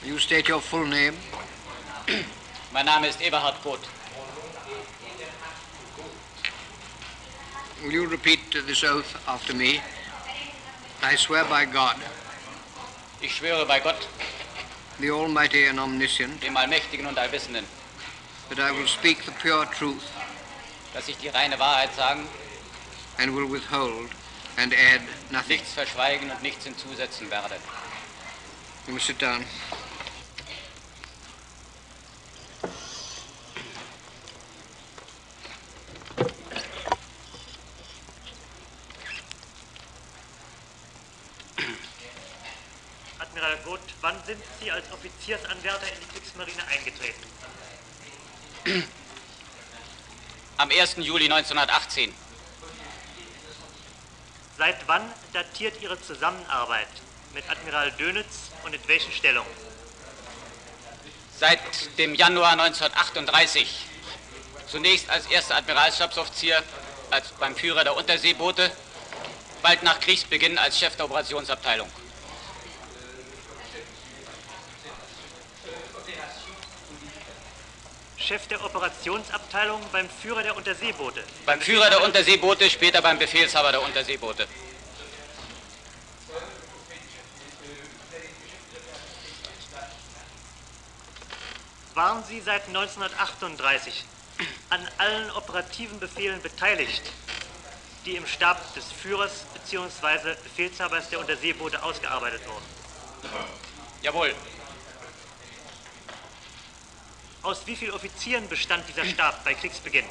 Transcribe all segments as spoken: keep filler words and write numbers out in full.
You state your full name. Mein Name ist Eberhard Koth. Will you repeat this oath after me? I swear by God, Ich schwöre bei Gott, the Almighty and Omniscient, dem Allmächtigen und Allwissenden, that I will speak the pure truth dass ich die reine Wahrheit sagen, and will withhold and add nothing. nichts verschweigen und nichts hinzusetzen werde. You may sit down. Admiral Koth, wann sind Sie als Offiziersanwärter in die Kriegsmarine eingetreten? Am ersten Juli neunzehnhundertachtzehn. Seit wann datiert Ihre Zusammenarbeit mit Admiral Dönitz und in welchen Stellungen? Seit dem Januar neunzehnhundertachtunddreißig. Zunächst als erster Admiralstabsoffizier, als beim Führer der Unterseeboote, bald nach Kriegsbeginn als Chef der Operationsabteilung. Chef der Operationsabteilung beim Führer der Unterseeboote. Beim Führer der Unterseeboote, später beim Befehlshaber der Unterseeboote. Waren Sie seit neunzehnhundertachtunddreißig an allen operativen Befehlen beteiligt, die im Stab des Führers bzw. Befehlshabers der Unterseeboote ausgearbeitet wurden? Jawohl. Aus wie vielen Offizieren bestand dieser Stab bei Kriegsbeginn?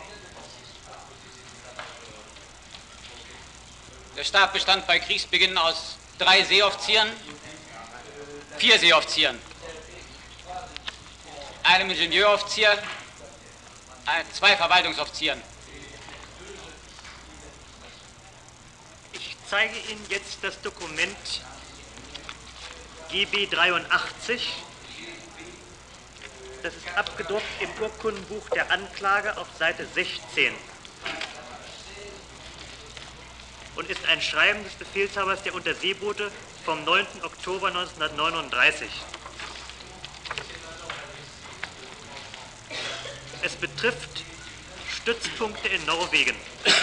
Der Stab bestand bei Kriegsbeginn aus drei Seeoffizieren, vier Seeoffizieren, einem Ingenieuroffizier, zwei Verwaltungsoffizieren. Ich zeige Ihnen jetzt das Dokument G B dreiundachtzig. Das ist abgedruckt im Urkundenbuch der Anklage auf Seite sechzehn und ist ein Schreiben des Befehlshabers der Unterseeboote vom neunten Oktober neunzehnhundertneununddreißig. Es betrifft Stützpunkte in Norwegen.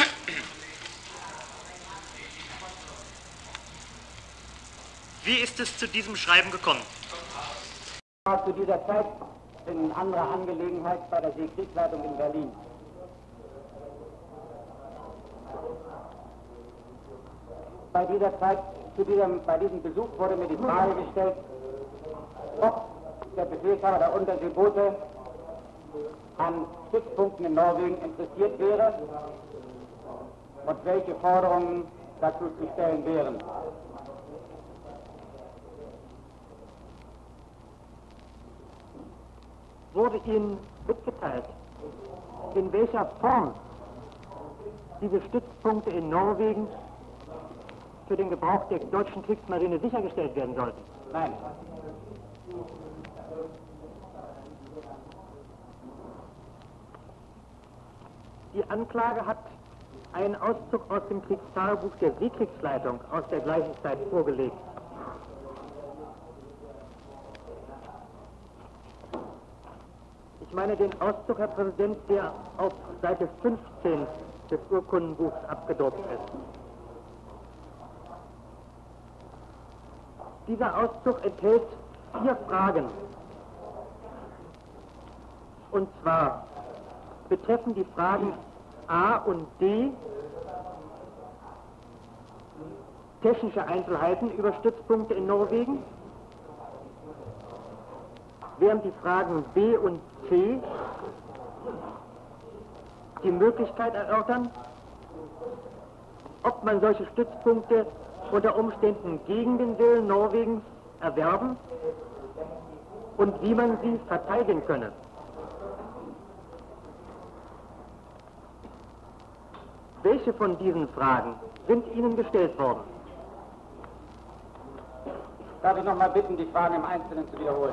Wie ist es zu diesem Schreiben gekommen? Zu dieser Zeit in anderer Angelegenheit bei der Seekriegsleitung in Berlin. Bei dieser Zeit, zu diesem, bei diesem Besuch wurde mir die Frage gestellt, ob der Befehlshaber der Unterseeboote an Stützpunkten in Norwegen interessiert wäre und welche Forderungen dazu zu stellen wären. Wurde Ihnen mitgeteilt, in welcher Form diese Stützpunkte in Norwegen für den Gebrauch der deutschen Kriegsmarine sichergestellt werden sollten? Nein. Die Anklage hat einen Auszug aus dem Kriegstagebuch der Seekriegsleitung aus der gleichen Zeit vorgelegt. Ich meine den Auszug, Herr Präsident, der auf Seite fünfzehn des Urkundenbuchs abgedruckt ist. Dieser Auszug enthält vier Fragen. Und zwar betreffen die Fragen A und D technische Einzelheiten über Stützpunkte in Norwegen, während die Fragen B und C die Möglichkeit erörtern, ob man solche Stützpunkte unter Umständen gegen den Willen Norwegens erwerben und wie man sie verteidigen könne. Welche von diesen Fragen sind Ihnen gestellt worden? Darf ich noch mal bitten, die Fragen im Einzelnen zu wiederholen?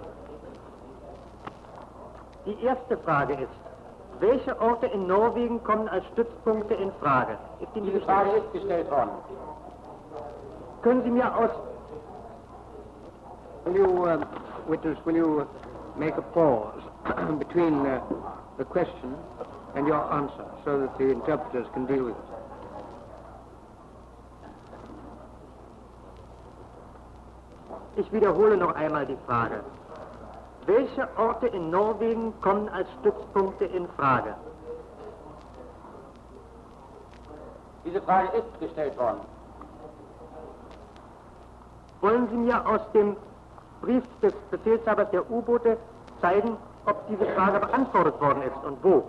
Die erste Frage ist, welche Orte in Norwegen kommen als Stützpunkte in Frage? Ist Ihnen Diese gestellt? Frage ist gestellt worden. Können Sie mir aus Will you, uh, witness, will you make a pause between uh, the question and your answer so that the interpreters can deal with it? Ich wiederhole noch einmal die Frage. Welche Orte in Norwegen kommen als Stützpunkte in Frage? Diese Frage ist gestellt worden. Wollen Sie mir aus dem Brief des Befehlshabers der U-Boote zeigen, ob diese Frage beantwortet worden ist und wo?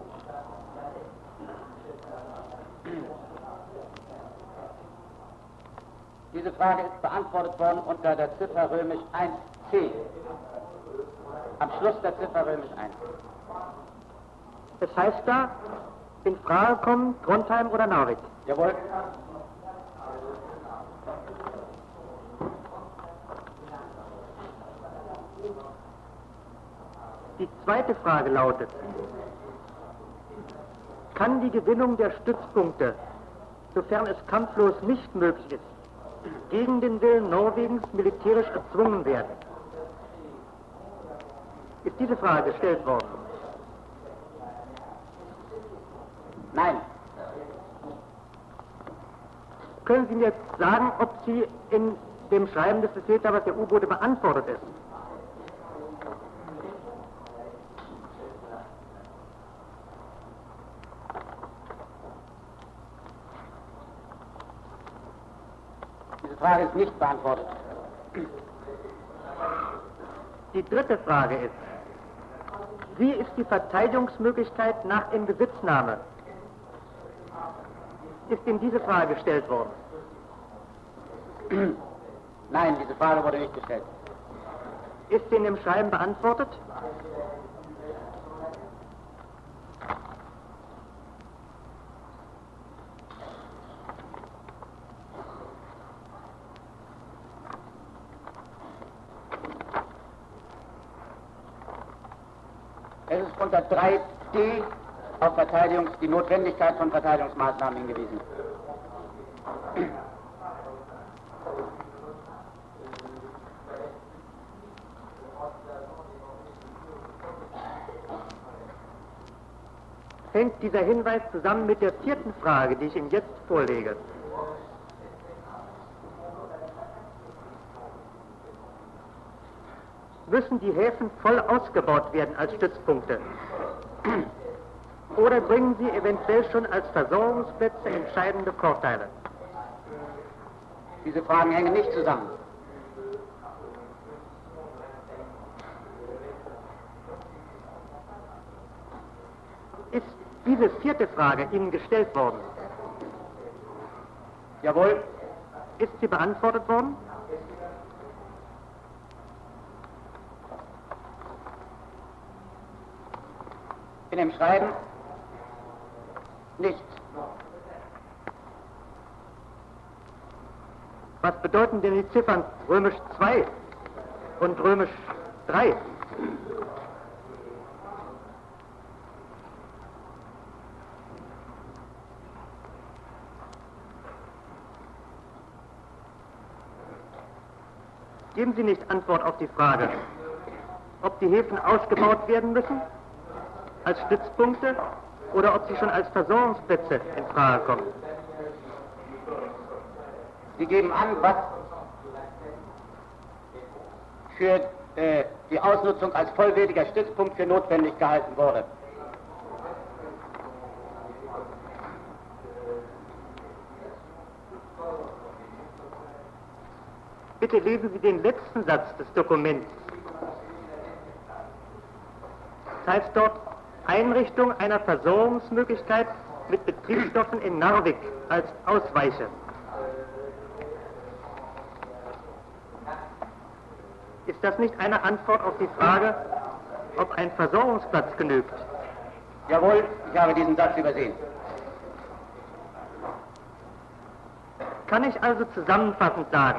Diese Frage ist beantwortet worden unter der Ziffer römisch eins c. Am Schluss der Ziffer römisch eins. Das heißt da, in Frage kommen Trondheim oder Narvik? Jawohl. Die zweite Frage lautet, kann die Gewinnung der Stützpunkte, sofern es kampflos nicht möglich ist, gegen den Willen Norwegens militärisch erzwungen werden? Ist diese Frage gestellt worden? Nein. Können Sie mir sagen, ob sie in dem Schreiben des Befehlshabers der U-Boote beantwortet ist? Diese Frage ist nicht beantwortet. Die dritte Frage ist, wie ist die Verteidigungsmöglichkeit nach Inbesitznahme? Ist Ihnen diese Frage gestellt worden? Nein, diese Frage wurde nicht gestellt. Ist sie in dem Schreiben beantwortet? Es ist unter drei d auf Verteidigungs-, die Notwendigkeit von Verteidigungsmaßnahmen hingewiesen. Hängt dieser Hinweis zusammen mit der vierten Frage, die ich Ihnen jetzt vorlege? Müssen die Häfen voll ausgebaut werden als Stützpunkte? Oder bringen sie eventuell schon als Versorgungsplätze entscheidende Vorteile? Diese Fragen hängen nicht zusammen. Ist diese vierte Frage Ihnen gestellt worden? Jawohl. Ist sie beantwortet worden? In dem Schreiben nicht. Was bedeuten denn die Ziffern römisch zwei und römisch drei? Geben Sie nicht Antwort auf die Frage, ob die Häfen ausgebaut werden müssen als Stützpunkte oder ob sie schon als Versorgungsplätze in Frage kommen. Sie geben an, was für äh, die Ausnutzung als vollwertiger Stützpunkt für notwendig gehalten wurde. Bitte lesen Sie den letzten Satz des Dokuments. Das heißt dort, Einrichtung einer Versorgungsmöglichkeit mit Betriebsstoffen in Narvik als Ausweiche. Ist das nicht eine Antwort auf die Frage, ob ein Versorgungsplatz genügt? Jawohl, ich habe diesen Satz übersehen. Kann ich also zusammenfassend sagen,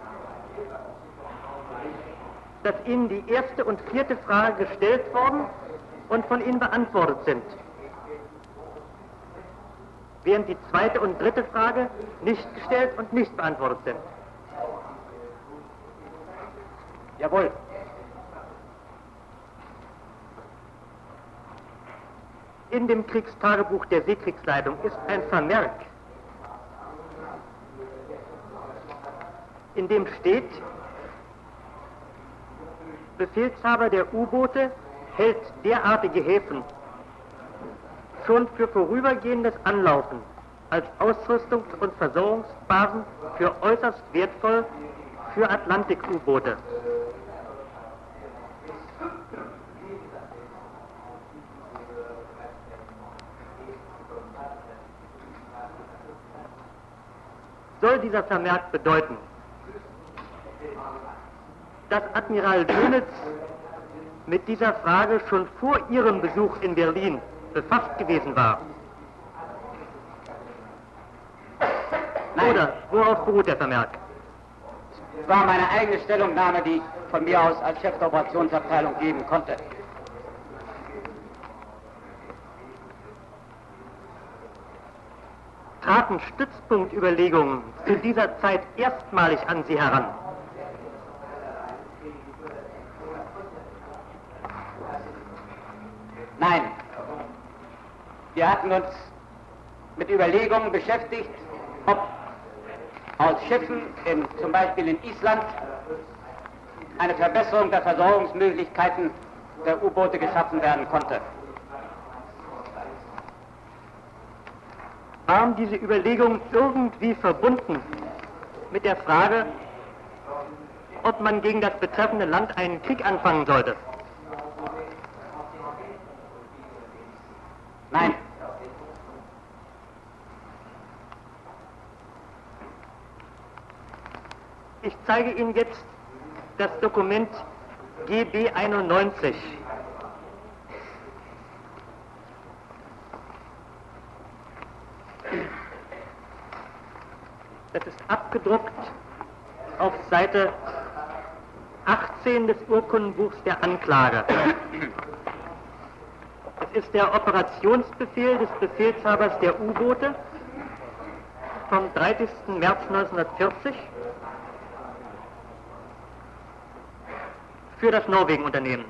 dass Ihnen die erste und vierte Frage gestellt worden und von Ihnen beantwortet sind, während die zweite und dritte Frage nicht gestellt und nicht beantwortet sind? Jawohl. In dem Kriegstagebuch der Seekriegsleitung ist ein Vermerk, in dem steht, Befehlshaber der U-Boote hält derartige Häfen schon für vorübergehendes Anlaufen als Ausrüstungs- und Versorgungsbasen für äußerst wertvoll für Atlantik-U-Boote. Soll dieser Vermerk bedeuten, dass Admiral Dönitz mit dieser Frage schon vor Ihrem Besuch in Berlin befasst gewesen war? Nein. Oder worauf beruht der Vermerk? Es war meine eigene Stellungnahme, die ich von mir aus als Chef der Operationsabteilung geben konnte. Traten Stützpunktüberlegungen zu dieser Zeit erstmalig an Sie heran? Nein. Wir hatten uns mit Überlegungen beschäftigt, ob aus Schiffen, in, zum Beispiel in Island, eine Verbesserung der Versorgungsmöglichkeiten der U-Boote geschaffen werden konnte. Waren diese Überlegungen irgendwie verbunden mit der Frage, ob man gegen das betreffende Land einen Krieg anfangen sollte? Nein. Ich zeige Ihnen jetzt das Dokument G B einundneunzig. Das ist abgedruckt auf Seite achtzehn des Urkundenbuchs der Anklage. Es ist der Operationsbefehl des Befehlshabers der U-Boote vom dreißigsten März neunzehnhundertvierzig für das Norwegen-Unternehmen.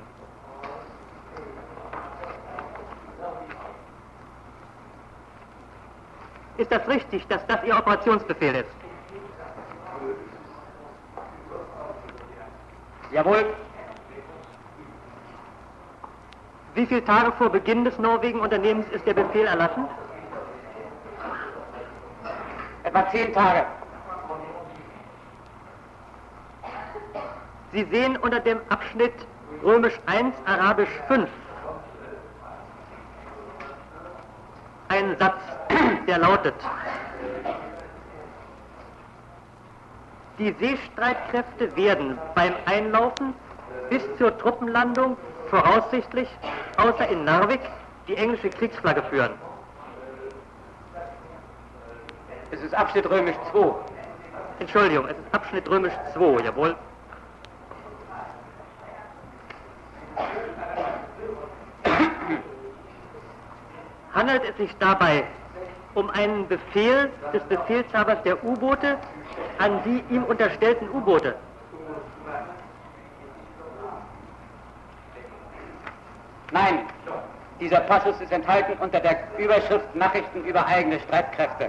Ist das richtig, dass das Ihr Operationsbefehl ist? Jawohl. Wie viele Tage vor Beginn des Norwegen-Unternehmens ist der Befehl erlassen? Etwa zehn Tage. Sie sehen unter dem Abschnitt Römisch eins, Arabisch fünf einen Satz, der lautet: Die Seestreitkräfte werden beim Einlaufen bis zur Truppenlandung voraussichtlich, außer in Narvik, die englische Kriegsflagge führen. Es ist Abschnitt Römisch zwei. Entschuldigung, es ist Abschnitt Römisch zwei, jawohl. Handelt es sich dabei um einen Befehl des Befehlshabers der U-Boote an die ihm unterstellten U-Boote? Nein, dieser Passus ist enthalten unter der Überschrift Nachrichten über eigene Streitkräfte.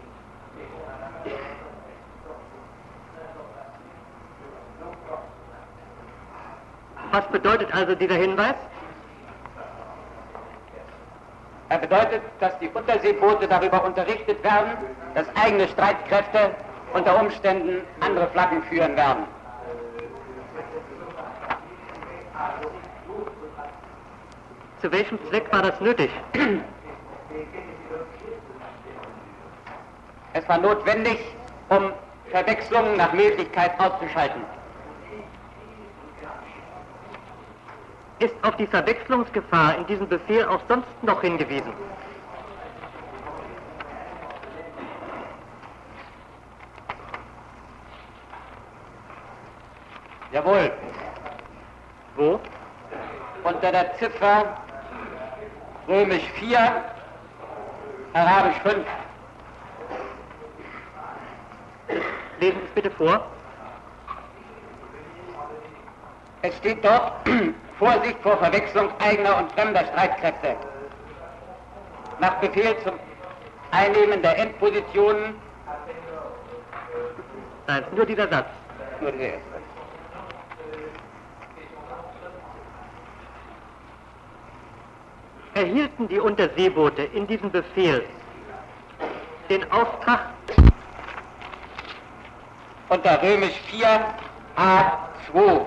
Was bedeutet also dieser Hinweis? Er bedeutet, dass die Unterseeboote darüber unterrichtet werden, dass eigene Streitkräfte unter Umständen andere Flaggen führen werden. Zu welchem Zweck war das nötig? Es war notwendig, um Verwechslungen nach Möglichkeit auszuschalten. Ist auf die Verwechslungsgefahr in diesem Befehl auch sonst noch hingewiesen? Jawohl. Wo? Unter der Ziffer Römisch vier, Arabisch fünf. Lesen Sie es bitte vor. Es steht dort, Vorsicht vor Verwechslung eigener und fremder Streitkräfte. Nach Befehl zum Einnehmen der Endpositionen. Nein, nur dieser Satz. Nur dieser erste. Erhielten die Unterseeboote in diesem Befehl den Auftrag, unter Römisch vier a zwei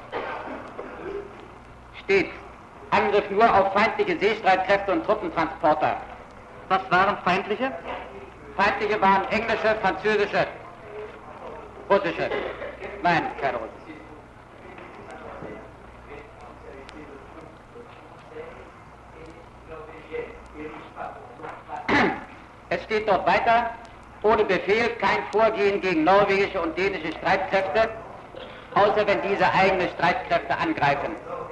steht Angriff nur auf feindliche Seestreitkräfte und Truppentransporter. was waren feindliche? Feindliche waren englische, französische, russische. Nein, keine russische. Es steht dort weiter, ohne Befehl kein Vorgehen gegen norwegische und dänische Streitkräfte, außer wenn diese eigene Streitkräfte angreifen.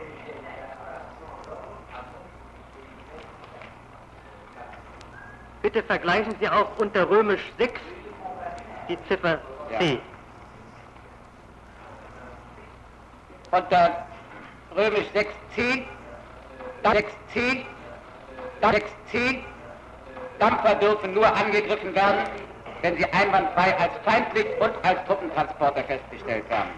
Bitte vergleichen Sie auch unter Römisch sechs die Ziffer C. Ja. Unter Römisch sechs c, sechs c, sechs c, Dampfer dürfen nur angegriffen werden, wenn sie einwandfrei als feindlich und als Truppentransporter festgestellt werden.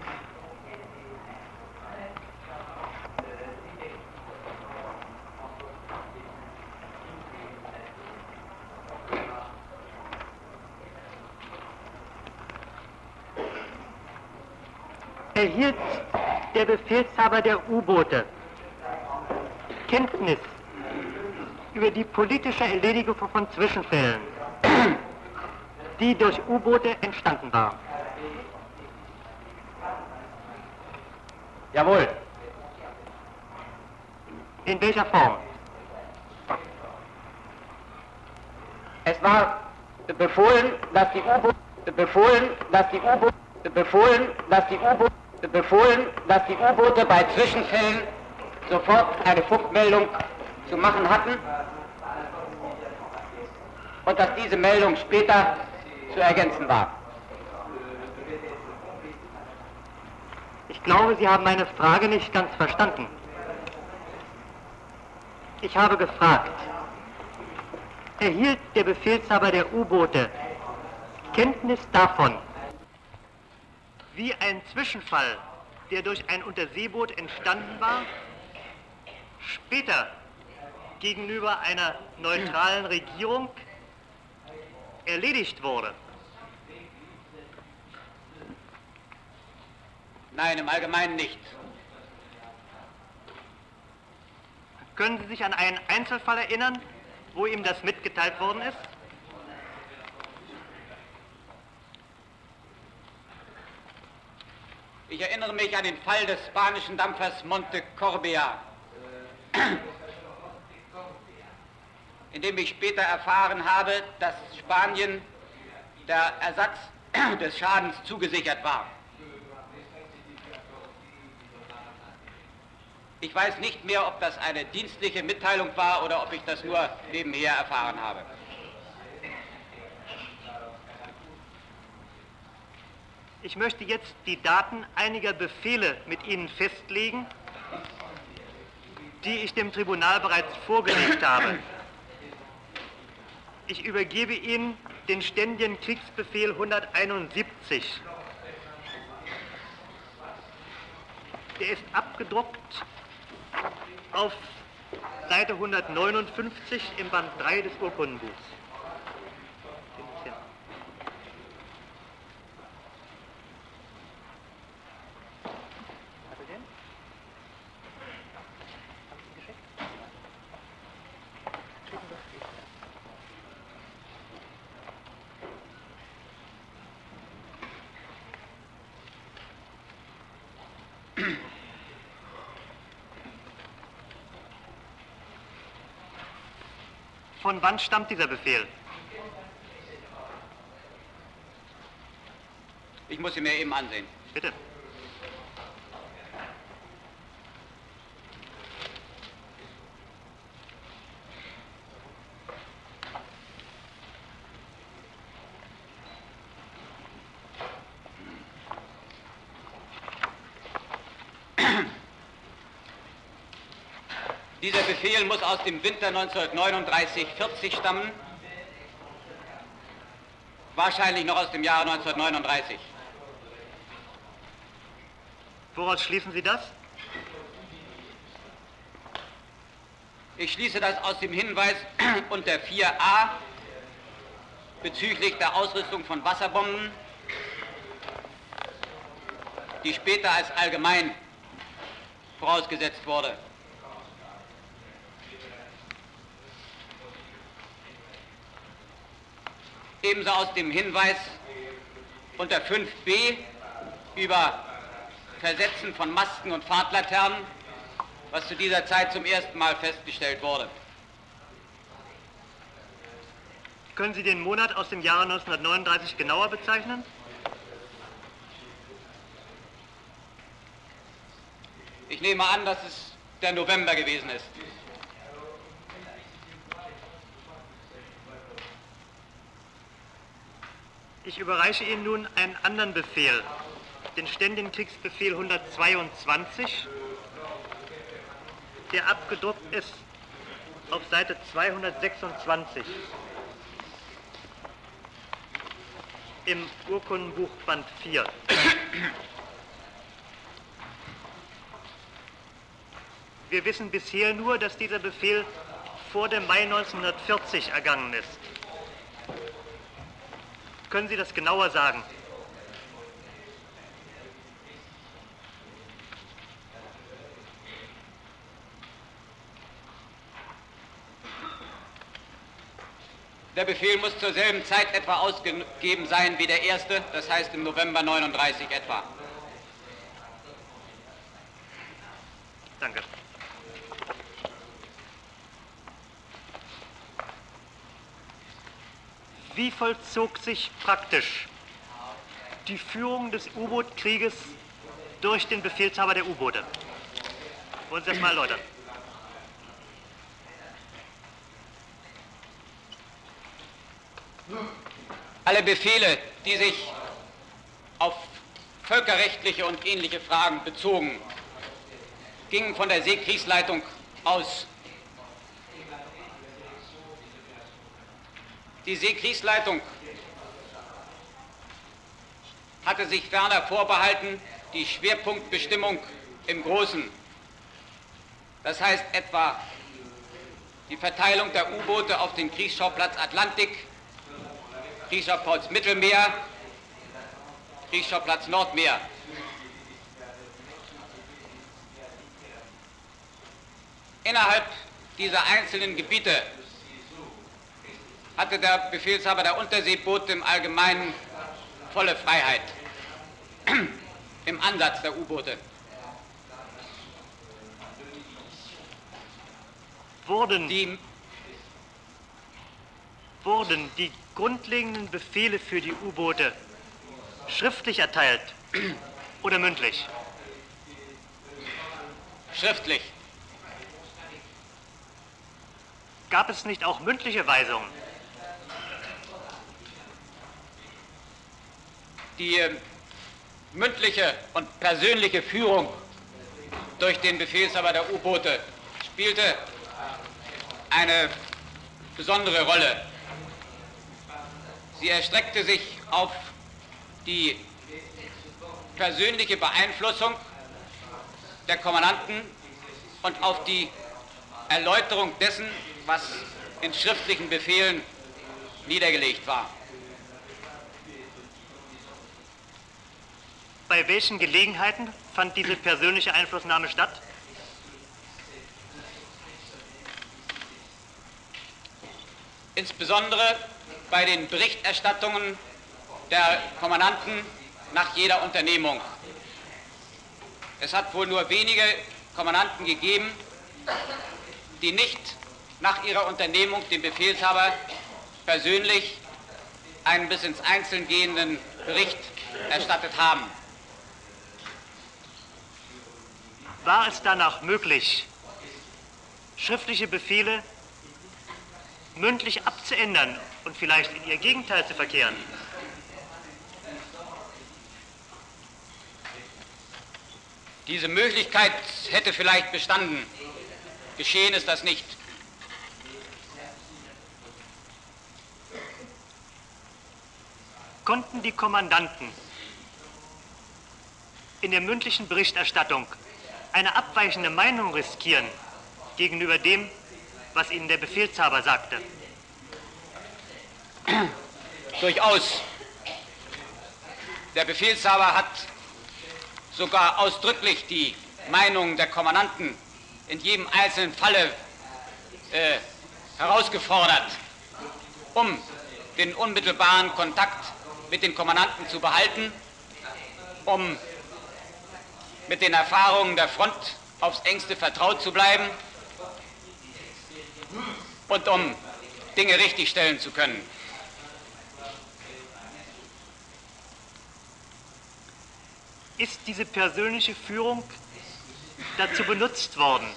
Erhielt der Befehlshaber der U-Boote Kenntnis über die politische Erledigung von Zwischenfällen, die durch U-Boote entstanden war? Jawohl. In welcher Form? Es war befohlen, dass die U-Boote befohlen, dass die U-Boote befohlen, dass die U-Boote befohlen, dass die U-Boote bei Zwischenfällen sofort eine Funkmeldung zu machen hatten und dass diese Meldung später zu ergänzen war. Ich glaube, Sie haben meine Frage nicht ganz verstanden. Ich habe gefragt, erhielt der Befehlshaber der U-Boote Kenntnis davon, wie ein Zwischenfall, der durch ein Unterseeboot entstanden war, später gegenüber einer neutralen Regierung erledigt wurde? Nein, im Allgemeinen nicht. Können Sie sich an einen Einzelfall erinnern, wo ihm das mitgeteilt worden ist? Ich erinnere mich an den Fall des spanischen Dampfers Monte Corbea, in dem ich später erfahren habe, dass Spanien der Ersatz des Schadens zugesichert war. Ich weiß nicht mehr, ob das eine dienstliche Mitteilung war oder ob ich das nur nebenher erfahren habe. Ich möchte jetzt die Daten einiger Befehle mit Ihnen festlegen, die ich dem Tribunal bereits vorgelegt habe. Ich übergebe Ihnen den ständigen Kriegsbefehl hunderteinundsiebzig. Der ist abgedruckt auf Seite hundertneunundfünfzig im Band drei des Urkundenbuchs. Von wann stammt dieser Befehl? Ich muss ihn mir eben ansehen. Bitte. Dieser Befehl muss aus dem Winter neunzehnhundertneununddreißig vierzig stammen, wahrscheinlich noch aus dem Jahre neunzehnhundertneununddreißig. Woraus schließen Sie das? Ich schließe das aus dem Hinweis unter vier a bezüglich der Ausrüstung von Wasserbomben, die später als allgemein vorausgesetzt wurde. Ebenso aus dem Hinweis unter fünf b über Versetzen von Masten und Fahrtlaternen, was zu dieser Zeit zum ersten Mal festgestellt wurde. Können Sie den Monat aus dem Jahre neunzehnhundertneununddreißig genauer bezeichnen? Ich nehme an, dass es der November gewesen ist. Ich überreiche Ihnen nun einen anderen Befehl, den Ständigen Kriegsbefehl hundertzweiundzwanzig, der abgedruckt ist auf Seite zweihundertsechsundzwanzig im Urkundenbuch Band vier. Wir wissen bisher nur, dass dieser Befehl vor dem Mai neunzehnhundertvierzig ergangen ist. Können Sie das genauer sagen? Der Befehl muss zur selben Zeit etwa ausgegeben sein wie der erste, das heißt im November neununddreißig etwa. Danke. Wie vollzog sich praktisch die Führung des U-Boot-Krieges durch den Befehlshaber der U-Boote? Wollen Sie das mal erläutern? Alle Befehle, die sich auf völkerrechtliche und ähnliche Fragen bezogen, gingen von der Seekriegsleitung aus. Die Seekriegsleitung hatte sich ferner vorbehalten, die Schwerpunktbestimmung im Großen, das heißt etwa die Verteilung der U-Boote auf den Kriegsschauplatz Atlantik, Kriegsschauplatz Mittelmeer, Kriegsschauplatz Nordmeer. Innerhalb dieser einzelnen Gebiete hatte der Befehlshaber der Unterseeboote im Allgemeinen volle Freiheit im Ansatz der U-Boote. Wurden Die, wurden die grundlegenden Befehle für die U-Boote schriftlich erteilt oder mündlich? schriftlich. Gab es nicht auch mündliche Weisungen? Die äh, mündliche und persönliche Führung durch den Befehlshaber der U-Boote spielte eine besondere Rolle. Sie erstreckte sich auf die persönliche Beeinflussung der Kommandanten und auf die Erläuterung dessen, was in schriftlichen Befehlen niedergelegt war. Bei welchen Gelegenheiten fand diese persönliche Einflussnahme statt? Insbesondere bei den Berichterstattungen der Kommandanten nach jeder Unternehmung. Es hat wohl nur wenige Kommandanten gegeben, die nicht nach ihrer Unternehmung dem Befehlshaber persönlich einen bis ins Einzelne gehenden Bericht erstattet haben. War es danach möglich, schriftliche Befehle mündlich abzuändern und vielleicht in ihr Gegenteil zu verkehren? Diese Möglichkeit hätte vielleicht bestanden. Geschehen ist das nicht. Konnten die Kommandanten in der mündlichen Berichterstattung eine abweichende Meinung riskieren gegenüber dem, was ihnen der Befehlshaber sagte? Durchaus. Der Befehlshaber hat sogar ausdrücklich die Meinung der Kommandanten in jedem einzelnen Falle äh, herausgefordert, um den unmittelbaren Kontakt mit den Kommandanten zu behalten, um mit den Erfahrungen der Front aufs engste vertraut zu bleiben und um Dinge richtigstellen zu können. Ist diese persönliche Führung dazu benutzt worden,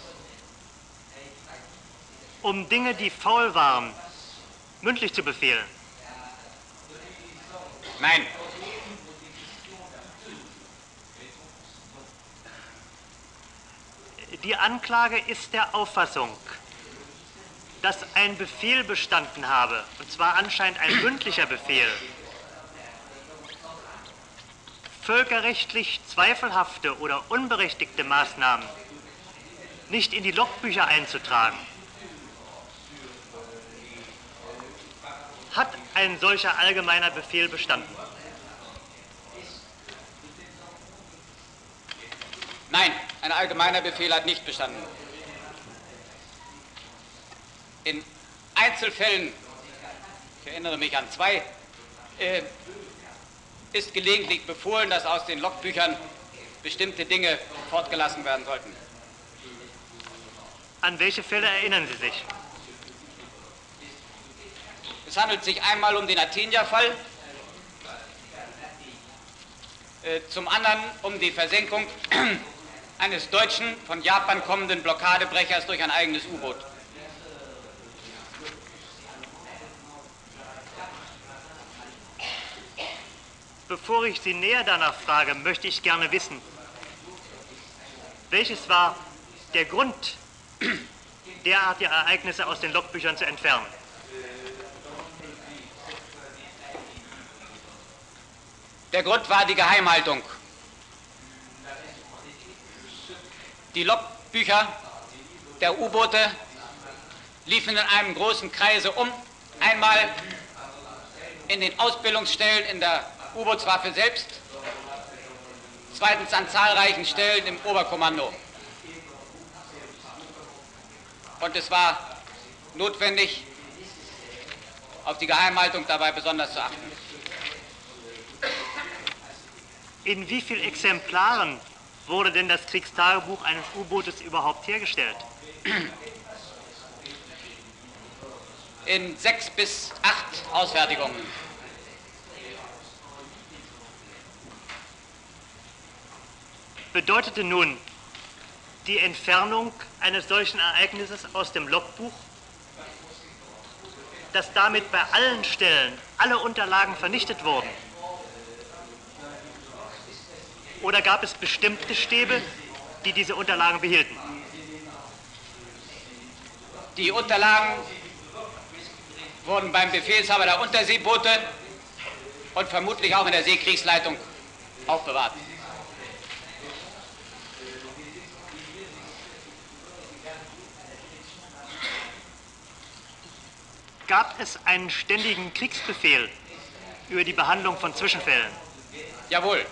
um Dinge, die faul waren, mündlich zu befehlen? Nein. Die Anklage ist der Auffassung, dass ein Befehl bestanden habe, und zwar anscheinend ein mündlicher Befehl, völkerrechtlich zweifelhafte oder unberechtigte Maßnahmen nicht in die Logbücher einzutragen. Hat ein solcher allgemeiner Befehl bestanden? Nein, ein allgemeiner Befehl hat nicht bestanden. In Einzelfällen, ich erinnere mich an zwei, äh, ist gelegentlich befohlen, dass aus den Logbüchern bestimmte Dinge fortgelassen werden sollten. An welche Fälle erinnern Sie sich? Es handelt sich einmal um den Athenia-Fall, äh, zum anderen um die Versenkung eines deutschen, von Japan kommenden Blockadebrechers durch ein eigenes U-Boot. Bevor ich Sie näher danach frage, möchte ich gerne wissen, welches war der Grund, derartige Ereignisse aus den Logbüchern zu entfernen? Der Grund war die Geheimhaltung. Die Logbücher der U-Boote liefen in einem großen Kreise um, einmal in den Ausbildungsstellen in der U-Bootswaffe selbst, zweitens an zahlreichen Stellen im Oberkommando. Und es war notwendig, auf die Geheimhaltung dabei besonders zu achten. In wie vielen Exemplaren wurde denn das Kriegstagebuch eines U-Bootes überhaupt hergestellt? In sechs bis acht Ausfertigungen. Bedeutete nun die Entfernung eines solchen Ereignisses aus dem Logbuch, dass damit bei allen Stellen alle Unterlagen vernichtet wurden? Oder gab es bestimmte Stäbe, die diese Unterlagen behielten? Die Unterlagen wurden beim Befehlshaber der Unterseeboote und vermutlich auch in der Seekriegsleitung aufbewahrt. Gab es einen ständigen Kriegsbefehl über die Behandlung von Zwischenfällen? Jawohl.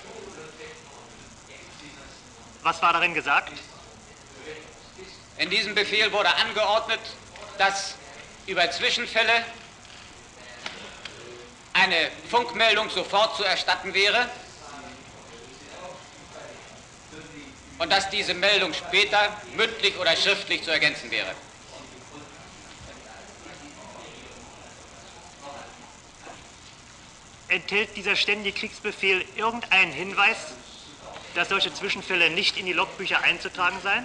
Was war darin gesagt? In diesem Befehl wurde angeordnet, dass über Zwischenfälle eine Funkmeldung sofort zu erstatten wäre und dass diese Meldung später mündlich oder schriftlich zu ergänzen wäre. Enthält dieser ständige Kriegsbefehl irgendeinen Hinweis, dass solche Zwischenfälle nicht in die Logbücher einzutragen seien?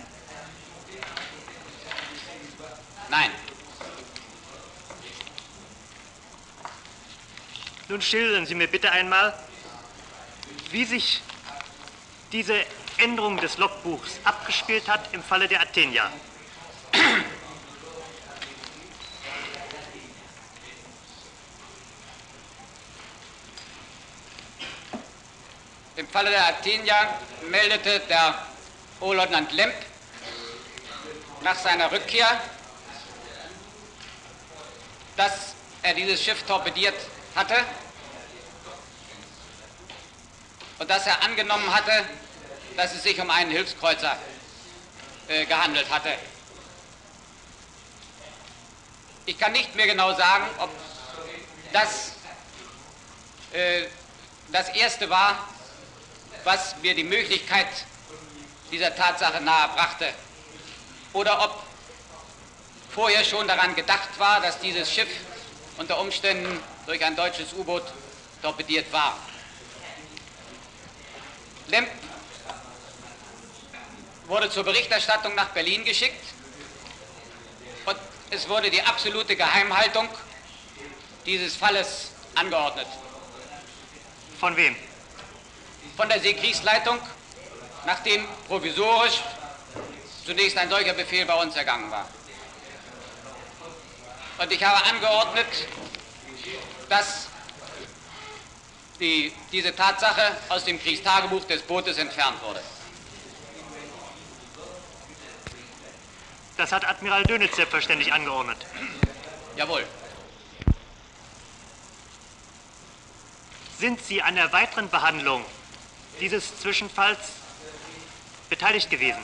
Nein. Nun schildern Sie mir bitte einmal, wie sich diese Änderung des Logbuchs abgespielt hat im Falle der Athenia. Im Falle der Athenia meldete der Oberleutnant Lemp nach seiner Rückkehr, dass er dieses Schiff torpediert hatte und dass er angenommen hatte, dass es sich um einen Hilfskreuzer äh, gehandelt hatte. Ich kann nicht mehr genau sagen, ob das äh, das Erste war, was mir die Möglichkeit dieser Tatsache nahebrachte, oder ob vorher schon daran gedacht war, dass dieses Schiff unter Umständen durch ein deutsches U-Boot torpediert war. Lemp wurde zur Berichterstattung nach Berlin geschickt und es wurde die absolute Geheimhaltung dieses Falles angeordnet. Von wem? Von der Seekriegsleitung, nachdem provisorisch zunächst ein solcher Befehl bei uns ergangen war. Und ich habe angeordnet, dass die, diese Tatsache aus dem Kriegstagebuch des Bootes entfernt wurde. Das hat Admiral Dönitz selbstverständlich angeordnet. Jawohl. Sind Sie an der weiteren Behandlung dieses Zwischenfalls beteiligt gewesen?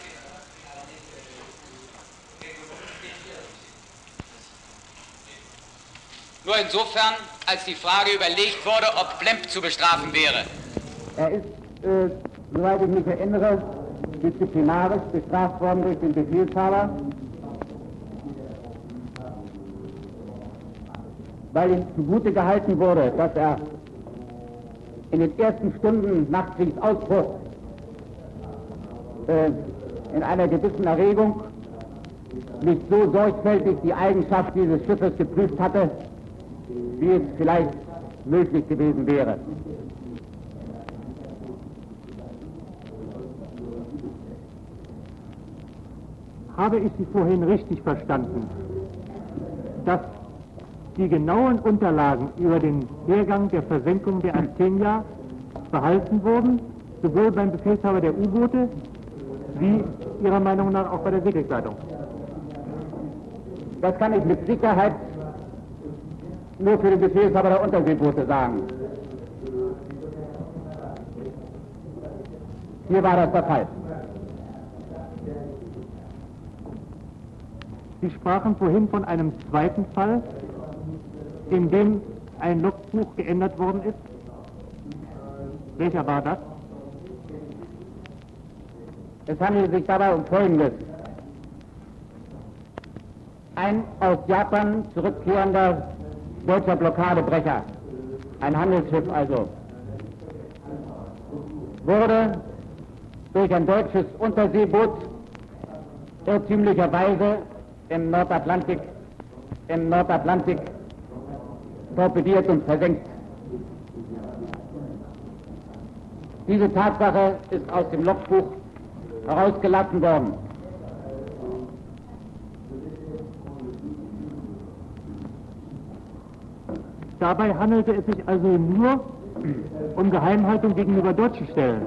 Nur insofern, als die Frage überlegt wurde, ob Lemp zu bestrafen wäre. Er ist, äh, soweit ich mich erinnere, disziplinarisch bestraft worden durch den Befehlshaber, weil ihm zugute gehalten wurde, dass er in den ersten Stunden nach Kriegsausbruch äh, in einer gewissen Erregung nicht so sorgfältig die Eigenschaft dieses Schiffes geprüft hatte, wie es vielleicht möglich gewesen wäre. Habe ich Sie vorhin richtig verstanden, dass die genauen Unterlagen über den Hergang der Versenkung der Athenia behalten wurden, sowohl beim Befehlshaber der U-Boote wie Ihrer Meinung nach auch bei der Seekriegleitung? Das kann ich mit Sicherheit nur für den Befehlshaber der Unterseeboote sagen. Hier war das der Fall. Sie sprachen vorhin von einem zweiten Fall, in dem ein Logbuch geändert worden ist. Welcher war das? Es handelt sich dabei um Folgendes. Ein aus Japan zurückkehrender deutscher Blockadebrecher, ein Handelsschiff also, wurde durch ein deutsches Unterseeboot irrtümlicherweise im Nordatlantik, im Nordatlantik torpediert und versenkt. Diese Tatsache ist aus dem Logbuch herausgelassen worden. Dabei handelte es sich also nur um Geheimhaltung gegenüber deutschen Stellen.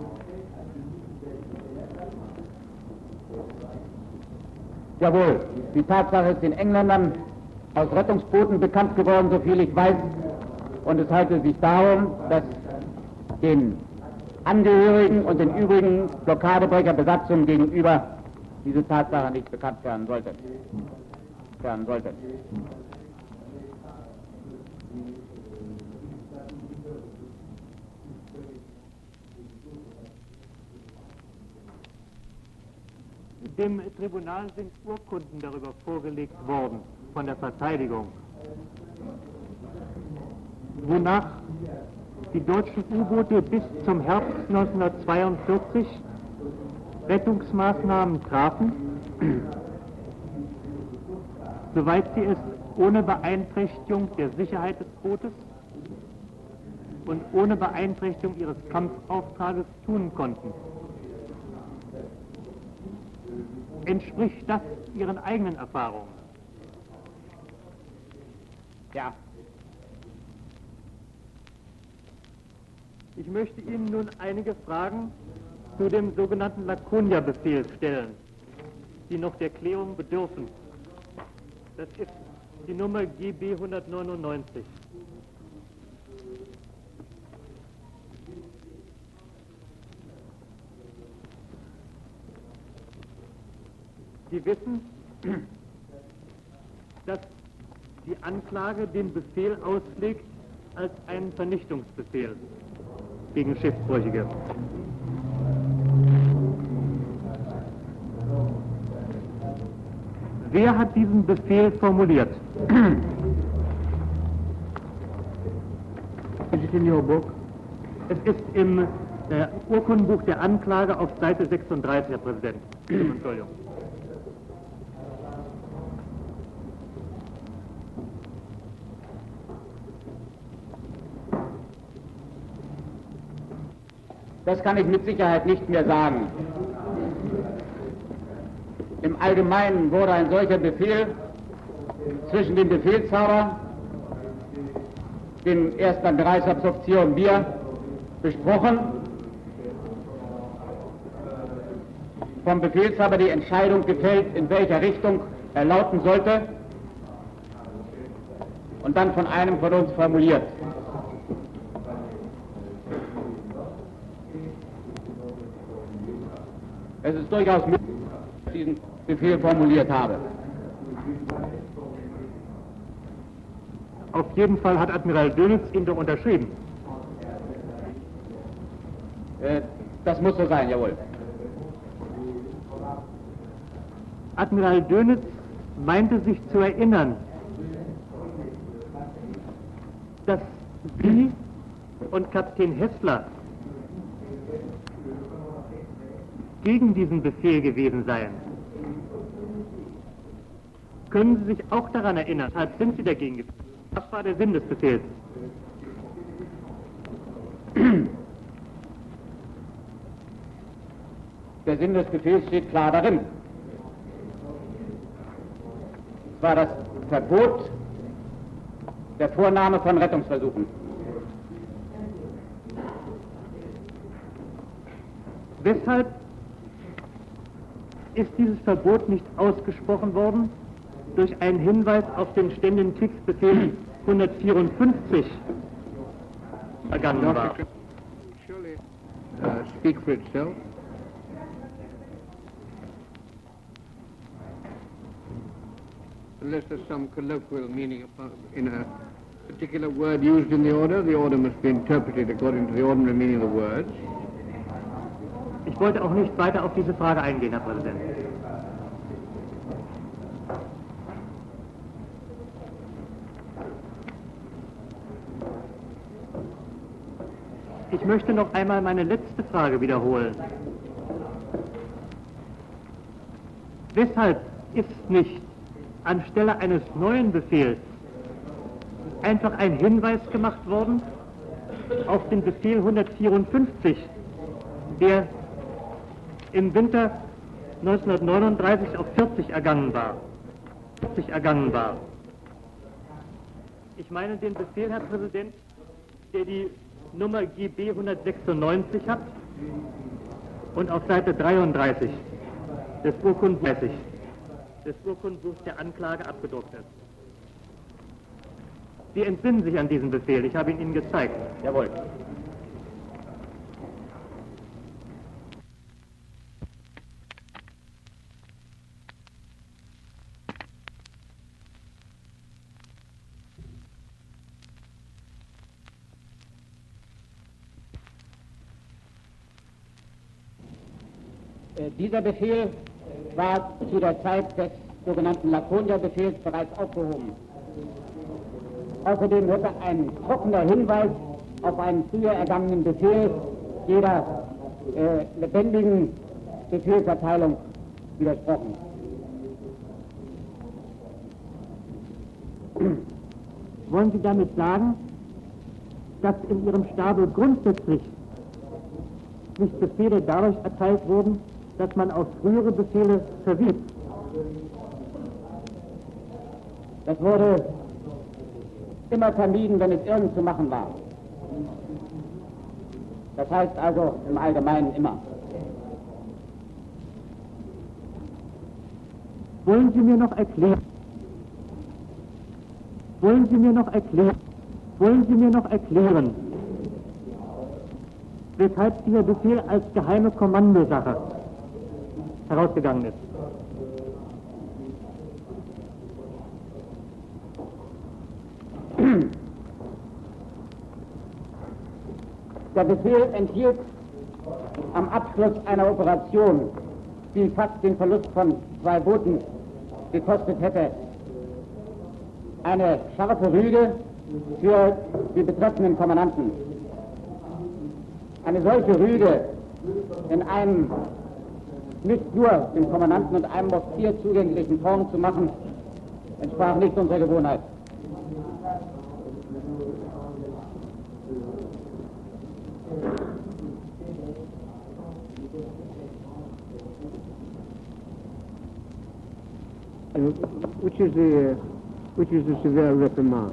Jawohl, die Tatsache ist den Engländern aus Rettungsbooten bekannt geworden, soviel ich weiß. Und es handelt sich darum, dass den Angehörigen und den übrigen Blockadebrecherbesatzungen gegenüber diese Tatsache nicht bekannt werden sollte. Werden sollte. Dem Tribunal sind Urkunden darüber vorgelegt worden von der Verteidigung, wonach die deutschen U-Boote bis zum Herbst neunzehnhundertzweiundvierzig Rettungsmaßnahmen trafen, soweit sie es ohne Beeinträchtigung der Sicherheit des Bootes und ohne Beeinträchtigung ihres Kampfauftrages tun konnten. Entspricht das Ihren eigenen Erfahrungen? Ja. Ich möchte Ihnen nun einige Fragen zu dem sogenannten Laconia-Befehl stellen, die noch der Klärung bedürfen. Das ist die Nummer G B hundertneunundneunzig. Sie wissen, dass die Anklage den Befehl auslegt als einen Vernichtungsbefehl gegen Schiffbrüchige. Wer hat diesen Befehl formuliert? Is it in your book? Es ist im äh, Urkundenbuch der Anklage auf Seite sechsunddreißig, Herr Präsident. Entschuldigung. Das kann ich mit Sicherheit nicht mehr sagen. Im Allgemeinen wurde ein solcher Befehl zwischen dem Befehlshaber, dem ersten Reichsabsorption Bier, besprochen. Vom Befehlshaber die Entscheidung gefällt, in welcher Richtung er lauten sollte, und dann von einem von uns formuliert. Es ist durchaus möglich, dass ich diesen Befehl formuliert habe. Auf jeden Fall hat Admiral Dönitz ihn doch unterschrieben. Äh, das muss so sein, jawohl. Admiral Dönitz meinte sich zu erinnern, dass Sie und Kapitän Hessler gegen diesen Befehl gewesen seien. Können Sie sich auch daran erinnern, als sind Sie dagegen gewesen? Was war der Sinn des Befehls? Der Sinn des Befehls steht klar darin. Es war das Verbot der Vornahme von Rettungsversuchen. Weshalb ist dieses Verbot nicht ausgesprochen worden durch einen Hinweis auf den ständigen Kriegsbefehl hundertvierundfünfzig ergangen war? Surely uh, speak for itself. Unless there's some colloquial meaning in a particular word used in the order, the order must be interpreted according to the ordinary meaning of the words. Ich wollte auch nicht weiter auf diese Frage eingehen, Herr Präsident. Ich möchte noch einmal meine letzte Frage wiederholen. Weshalb ist nicht anstelle eines neuen Befehls einfach ein Hinweis gemacht worden auf den Befehl hundertvierundfünfzig, der im Winter neunzehnhundertneununddreißig auf vierzig ergangen war. vierzig ergangen war. Ich meine den Befehl, Herr Präsident, der die Nummer G B hundertsechsundneunzig hat und auf Seite dreiunddreißig des Urkundenbuchs des Urkundenbuchs der Anklage abgedruckt ist. Sie entsinnen sich an diesen Befehl, ich habe ihn Ihnen gezeigt. Jawohl. Dieser Befehl war zu der Zeit des sogenannten Laconia-Befehls bereits aufgehoben. Außerdem hätte ein trockener Hinweis auf einen früher ergangenen Befehl jeder äh, lebendigen Befehlserteilung widersprochen. Wollen Sie damit sagen, dass in Ihrem Stabe grundsätzlich nicht Befehle dadurch erteilt wurden, dass man auf frühere Befehle verwies? Das wurde immer vermieden, wenn es irgend zu machen war. Das heißt also im Allgemeinen immer. Wollen Sie mir noch erklären, wollen Sie mir noch erklären, wollen Sie mir noch erklären, weshalb dieser Befehl als geheime Kommandosache herausgegangen ist? Der Befehl enthielt am Abschluss einer Operation, die fast den Verlust von zwei Booten gekostet hätte, eine scharfe Rüge für die betreffenden Kommandanten. Eine solche Rüge in einem nicht nur dem Kommandanten und einem Offizier zugänglichen Form zu machen, entsprach nicht unserer Gewohnheit. Which is the, uh, which is the severe reprimand?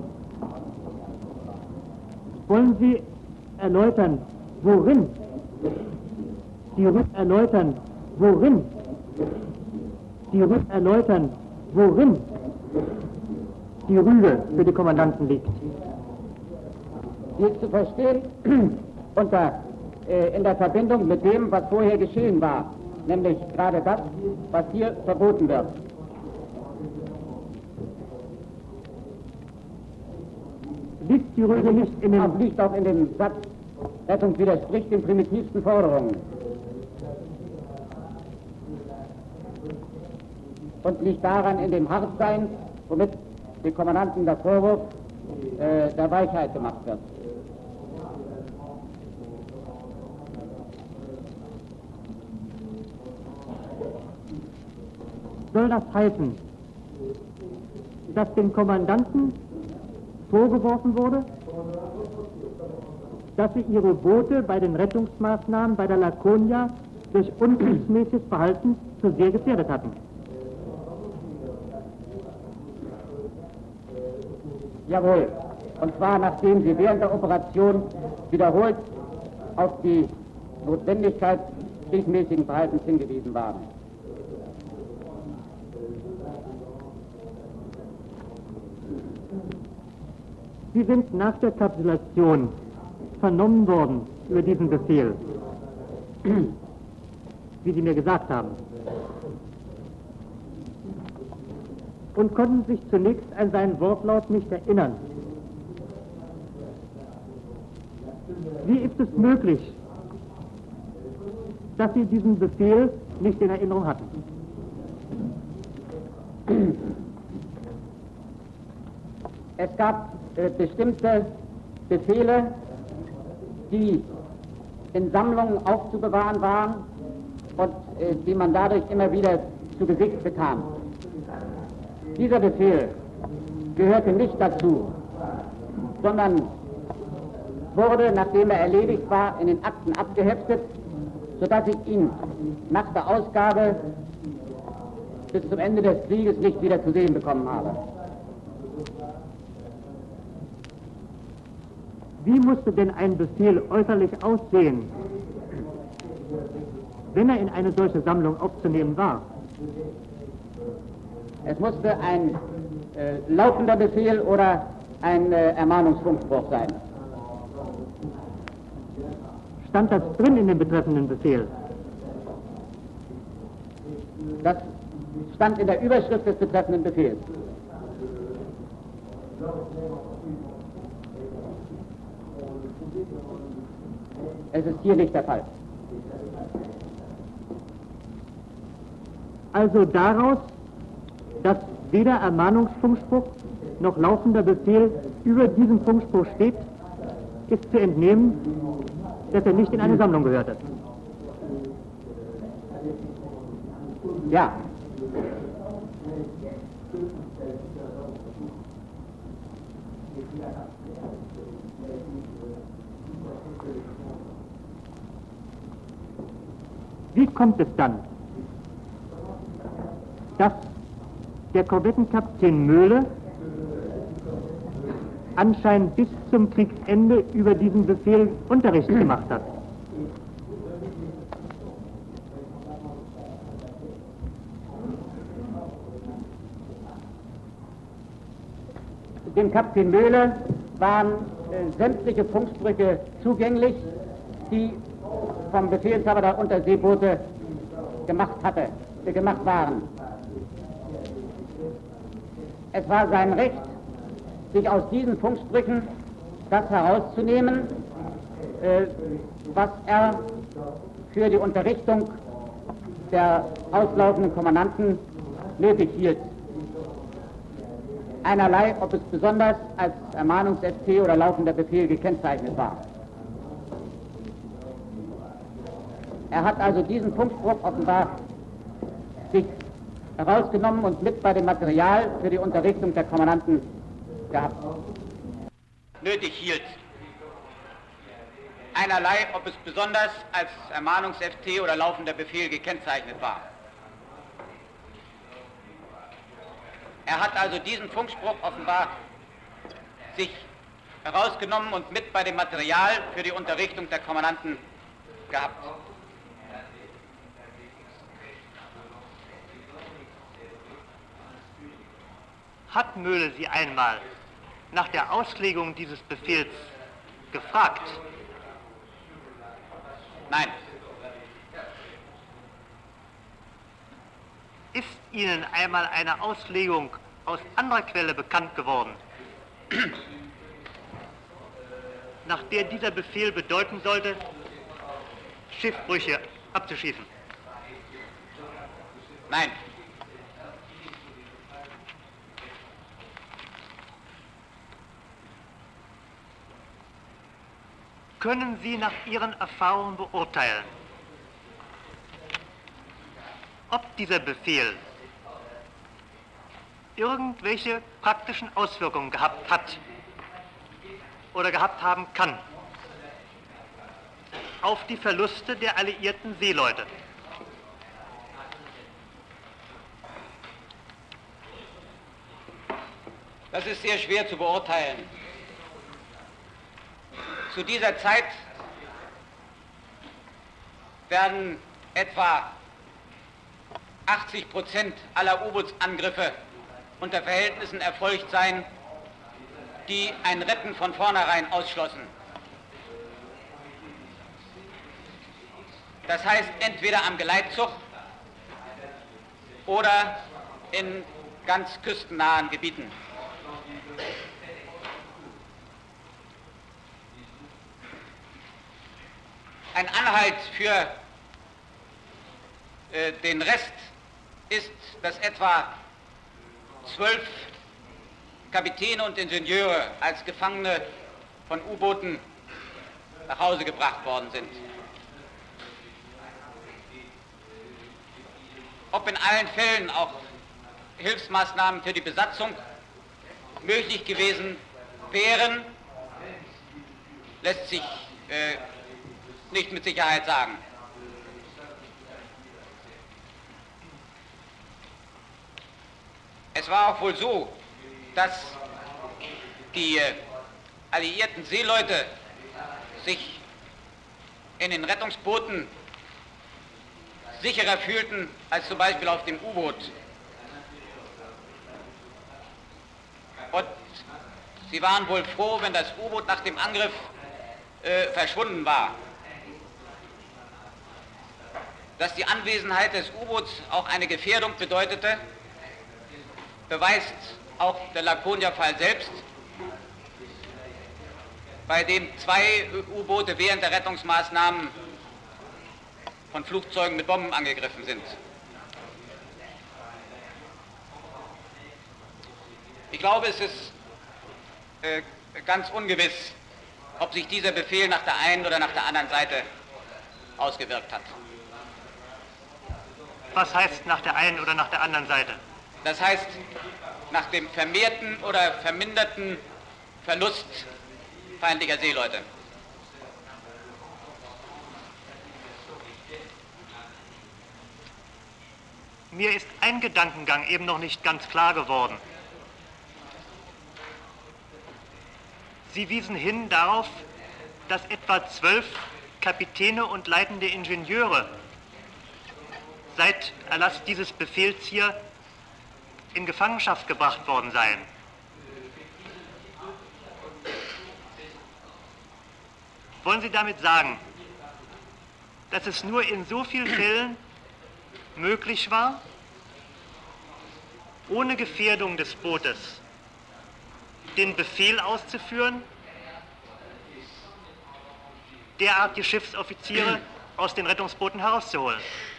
Wollen Sie erläutern, worin die Rüge erläutern, worin die Rüge erläutern, worin die Rüge für die Kommandanten liegt? Die ist zu verstehen unter, äh, in der Verbindung mit dem, was vorher geschehen war, nämlich gerade das, was hier verboten wird. Liegt die Rüge nicht in dem... Das liegt auch in dem Satz, Rettung widerspricht den primitivsten Forderungen. Und liegt daran in dem Hartsein, womit die Kommandanten der Vorwurf äh, der Weichheit gemacht wird. Soll das heißen, dass dem Kommandanten vorgeworfen wurde, dass sie ihre Boote bei den Rettungsmaßnahmen bei der Laconia durch unkriegsmäßiges Verhalten zu sehr gefährdet hatten? Jawohl. Und zwar nachdem sie während der Operation wiederholt auf die Notwendigkeit kriegsmäßigen Verhaltens hingewiesen waren. Sie sind nach der Kapitulation vernommen worden über diesen Befehl, wie Sie mir gesagt haben, und konnten sich zunächst an seinen Wortlaut nicht erinnern. Wie ist es möglich, dass Sie diesen Befehl nicht in Erinnerung hatten? Es gab äh, bestimmte Befehle, die in Sammlungen aufzubewahren waren und äh, die man dadurch immer wieder zu Gesicht bekam. Dieser Befehl gehörte nicht dazu, sondern wurde, nachdem er erledigt war, in den Akten abgeheftet, sodass ich ihn nach der Ausgabe bis zum Ende des Krieges nicht wieder zu sehen bekommen habe. Wie musste denn ein Befehl äußerlich aussehen, wenn er in eine solche Sammlung aufzunehmen war? Es musste ein äh, laufender Befehl oder ein äh, Ermahnungsfunkspruch sein. Stand das drin in dem betreffenden Befehl? Das stand in der Überschrift des betreffenden Befehls. Es ist hier nicht der Fall. Also daraus, dass weder Ermahnungsfunkspruch noch laufender Befehl über diesem Funkspruch steht, ist zu entnehmen, dass er nicht in eine Sammlung gehörte. Ja. Wie kommt es dann, dass der Korvettenkapitän Möhle anscheinend bis zum Kriegsende über diesen Befehl Unterricht gemacht hat? dem Kapitän Möhle waren äh, sämtliche Funksprüche zugänglich, die vom Befehlshaber der Unterseeboote gemacht hatte, äh, gemacht waren. Es war sein Recht, sich aus diesen Funksprüchen das herauszunehmen, äh, was er für die Unterrichtung der auslaufenden Kommandanten nötig hielt. Einerlei, ob es besonders als Ermahnungs-S P oder laufender Befehl gekennzeichnet war. Er hat also diesen Funkspruch offenbar sich herausgenommen und mit bei dem Material für die Unterrichtung der Kommandanten gehabt. Nötig hielt. Einerlei, ob es besonders als Ermahnungs-F T oder laufender Befehl gekennzeichnet war. Er hat also diesen Funkspruch offenbar sich herausgenommen und mit bei dem Material für die Unterrichtung der Kommandanten gehabt. Hat Möhle Sie einmal nach der Auslegung dieses Befehls gefragt? Nein. Ist Ihnen einmal eine Auslegung aus anderer Quelle bekannt geworden, nach der dieser Befehl bedeuten sollte, Schiffbrüche abzuschießen? Nein. Können Sie nach Ihren Erfahrungen beurteilen, ob dieser Befehl irgendwelche praktischen Auswirkungen gehabt hat oder gehabt haben kann auf die Verluste der alliierten Seeleute? Das ist sehr schwer zu beurteilen. Zu dieser Zeit werden etwa achtzig Prozent aller U-Bootsangriffe unter Verhältnissen erfolgt sein, die ein Retten von vornherein ausschlossen. Das heißt, entweder am Geleitzug oder in ganz küstennahen Gebieten. Ein Anhalt für äh, den Rest ist, dass etwa zwölf Kapitäne und Ingenieure als Gefangene von U-Booten nach Hause gebracht worden sind. Ob in allen Fällen auch Hilfsmaßnahmen für die Besatzung möglich gewesen wären, lässt sich äh, nicht mit Sicherheit sagen. Es war auch wohl so, dass die äh, alliierten Seeleute sich in den Rettungsbooten sicherer fühlten als zum Beispiel auf dem U-Boot. Und sie waren wohl froh, wenn das U-Boot nach dem Angriff äh, verschwunden war. Dass die Anwesenheit des U-Boots auch eine Gefährdung bedeutete, beweist auch der Laconia-Fall selbst, bei dem zwei U-Boote während der Rettungsmaßnahmen von Flugzeugen mit Bomben angegriffen sind. Ich glaube, es ist äh, ganz ungewiss, ob sich dieser Befehl nach der einen oder nach der anderen Seite ausgewirkt hat. Was heißt nach der einen oder nach der anderen Seite? Das heißt, nach dem vermehrten oder verminderten Verlust feindlicher Seeleute. Mir ist ein Gedankengang eben noch nicht ganz klar geworden. Sie wiesen hin darauf, dass etwa zwölf Kapitäne und leitende Ingenieure seit Erlass dieses Befehls hier in Gefangenschaft gebracht worden seien. Wollen Sie damit sagen, dass es nur in so vielen Fällen möglich war, ohne Gefährdung des Bootes den Befehl auszuführen, derartige Schiffsoffiziere aus den Rettungsbooten herauszuholen?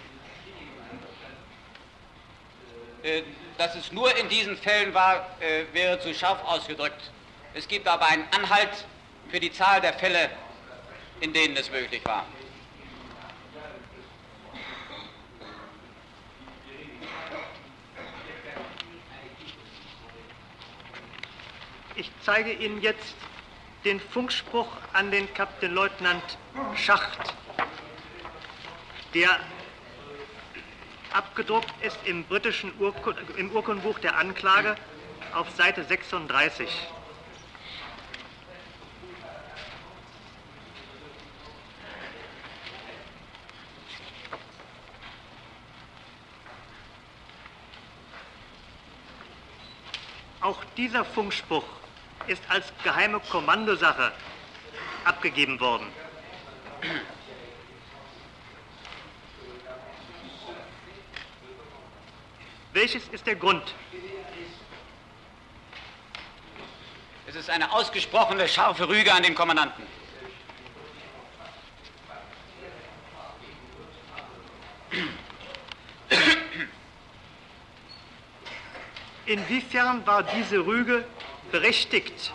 Äh, dass es nur in diesen Fällen war, äh, wäre zu scharf ausgedrückt. Es gibt aber einen Anhalt für die Zahl der Fälle, in denen es möglich war. Ich zeige Ihnen jetzt den Funkspruch an den Kapitänleutnant Schacht, der abgedruckt ist im britischen Urkund im Urkundenbuch der Anklage auf Seite sechsunddreißig. Auch dieser Funkspruch ist als geheime Kommandosache abgegeben worden. Welches ist der Grund? Es ist eine ausgesprochene scharfe Rüge an den Kommandanten. Inwiefern war diese Rüge berechtigt?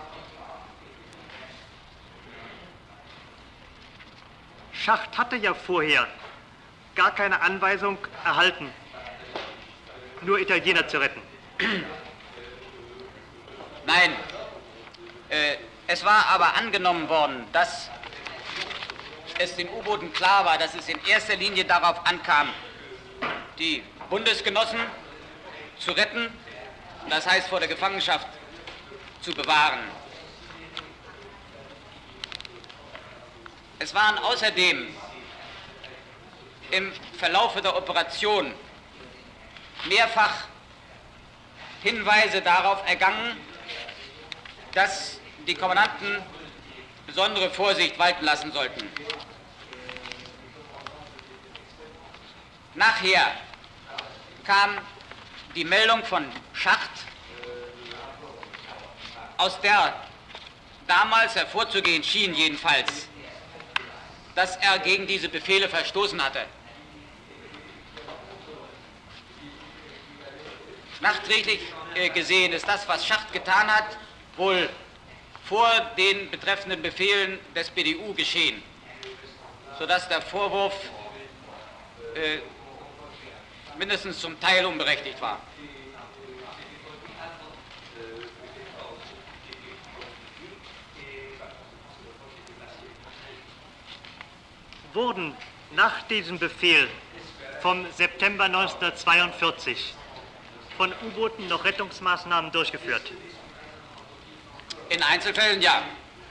Schacht hatte ja vorher gar keine Anweisung erhalten, nur Italiener zu retten. Nein, äh, es war aber angenommen worden, dass es den U-Booten klar war, dass es in erster Linie darauf ankam, die Bundesgenossen zu retten, das heißt vor der Gefangenschaft zu bewahren. Es waren außerdem im Verlaufe der Operation mehrfach Hinweise darauf ergangen, dass die Kommandanten besondere Vorsicht walten lassen sollten. Nachher kam die Meldung von Schacht, aus der damals hervorzugehen schien jedenfalls, dass er gegen diese Befehle verstoßen hatte. Nachträglich äh, gesehen ist das, was Schacht getan hat, wohl vor den betreffenden Befehlen des B D U geschehen, sodass der Vorwurf äh, mindestens zum Teil unberechtigt war. Wurden nach diesem Befehl vom September neunzehnhundertzweiundvierzig von U-Booten noch Rettungsmaßnahmen durchgeführt? In Einzelfällen ja.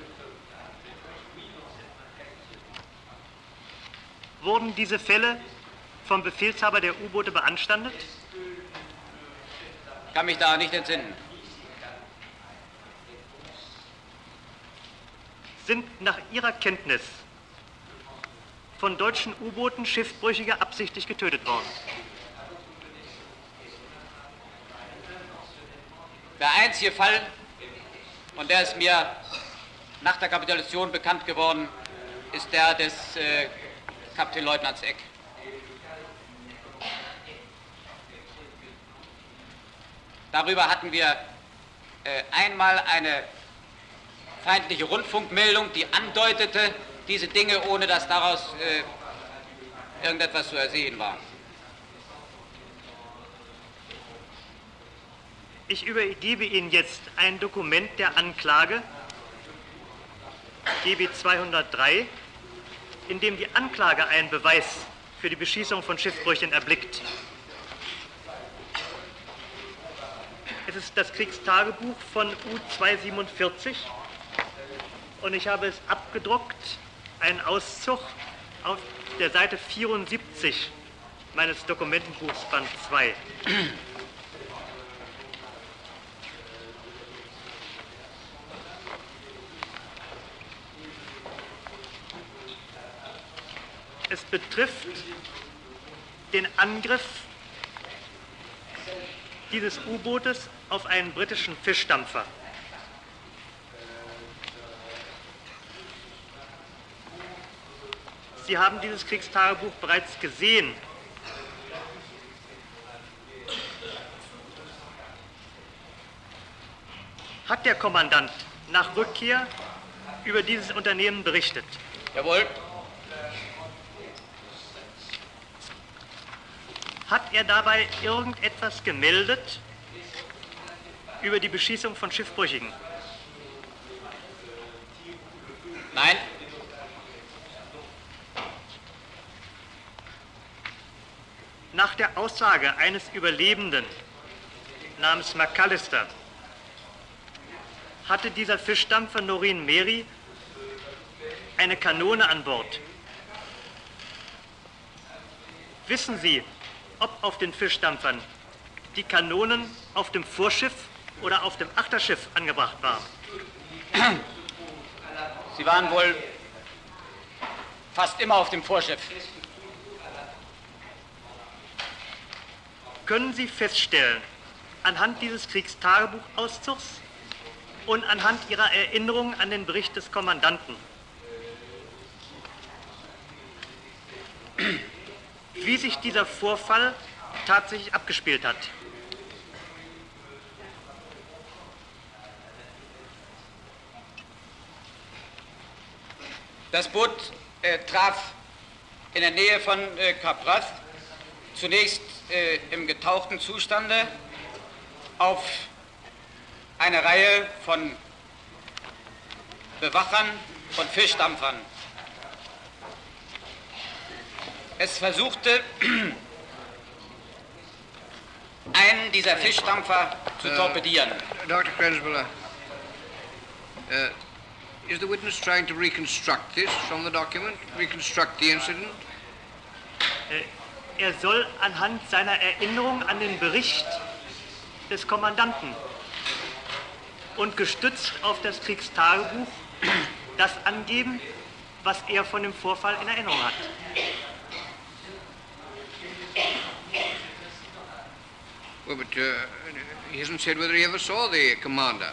Wurden diese Fälle vom Befehlshaber der U-Boote beanstandet? Ich kann mich da nicht entsinnen. Sind nach Ihrer Kenntnis von deutschen U-Booten Schiffbrüchige absichtlich getötet worden? Der einzige Fall, und der ist mir nach der Kapitulation bekannt geworden, ist der des äh, Kapitänleutnants Eck. Darüber hatten wir äh, einmal eine feindliche Rundfunkmeldung, die andeutete diese Dinge, ohne dass daraus äh, irgendetwas zu ersehen war. Ich übergebe Ihnen jetzt ein Dokument der Anklage, G B zweihundertdrei, in dem die Anklage einen Beweis für die Beschießung von Schiffbrüchen erblickt. Es ist das Kriegstagebuch von U zweihundertsiebenundvierzig und ich habe es abgedruckt, einen Auszug auf der Seite vierundsiebzig meines Dokumentenbuchs Band zwei. betrifft den Angriff dieses U-Bootes auf einen britischen Fischdampfer. Sie haben dieses Kriegstagebuch bereits gesehen. Hat der Kommandant nach Rückkehr über dieses Unternehmen berichtet? Jawohl. Hat er dabei irgendetwas gemeldet über die Beschießung von Schiffbrüchigen? Nein. Nach der Aussage eines Überlebenden namens McAllister hatte dieser Fischdampfer Noreen Mary eine Kanone an Bord. Wissen Sie, ob auf den Fischdampfern die Kanonen auf dem Vorschiff oder auf dem Achterschiff angebracht waren? Sie waren wohl fast immer auf dem Vorschiff. Können Sie feststellen, anhand dieses Kriegstagebuchauszugs und anhand Ihrer Erinnerung an den Bericht des Kommandanten, wie sich dieser Vorfall tatsächlich abgespielt hat? Das Boot äh, traf in der Nähe von äh, Kap Rath zunächst äh, im getauchten Zustande auf eine Reihe von Bewachern von Fischdampfern. Es versuchte, einen dieser Fischdampfer zu Uh, torpedieren. Doctor Krensbiller, uh, is the witness trying to reconstruct this from the document, reconstruct the incident? Er soll anhand seiner Erinnerung an den Bericht des Kommandanten und gestützt auf das Kriegstagebuch das angeben, was er von dem Vorfall in Erinnerung hat. Well, but uh, he hasn't said whether he ever saw the commander.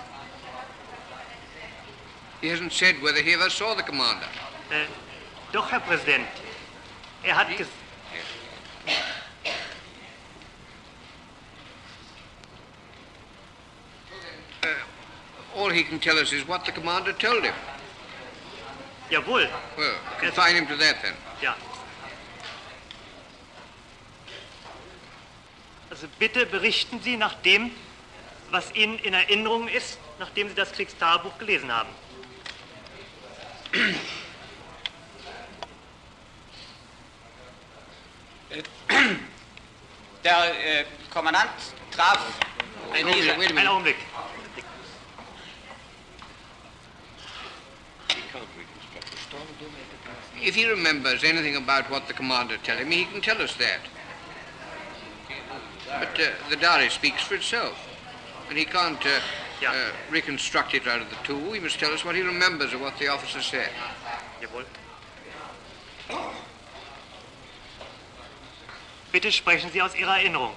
He hasn't said whether he ever saw the commander. Äh, doch, Herr Präsident, er hat gesagt, Uh, all he can tell us is what the commander told him. jawohl, Well, confine him to that then. ja. Also bitte berichten Sie nach dem, was Ihnen in Erinnerung ist, nachdem Sie das Kriegstagebuch gelesen haben. Der äh, Kommandant traf in Wait a dieser... minute, wait a Einen minute. Augenblick. If he remembers anything about what the commander told him, he can tell us that. But uh, the diary speaks for itself. And he can't uh, Yeah. uh, reconstruct it out of the two. He must tell us what he remembers of what the officer said. Jawohl. Bitte sprechen Sie aus Ihrer Erinnerung.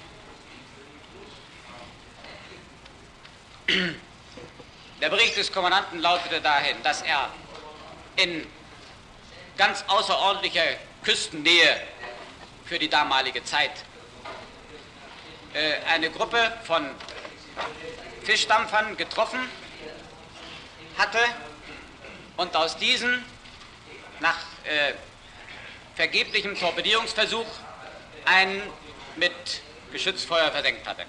Der Bericht des Kommandanten lautete dahin, dass er in ganz außerordentlicher Küstennähe für die damalige Zeit äh, eine Gruppe von Fischdampfern getroffen hatte und aus diesen nach äh, vergeblichem Torpedierungsversuch einen mit Geschützfeuer versenkt hatte.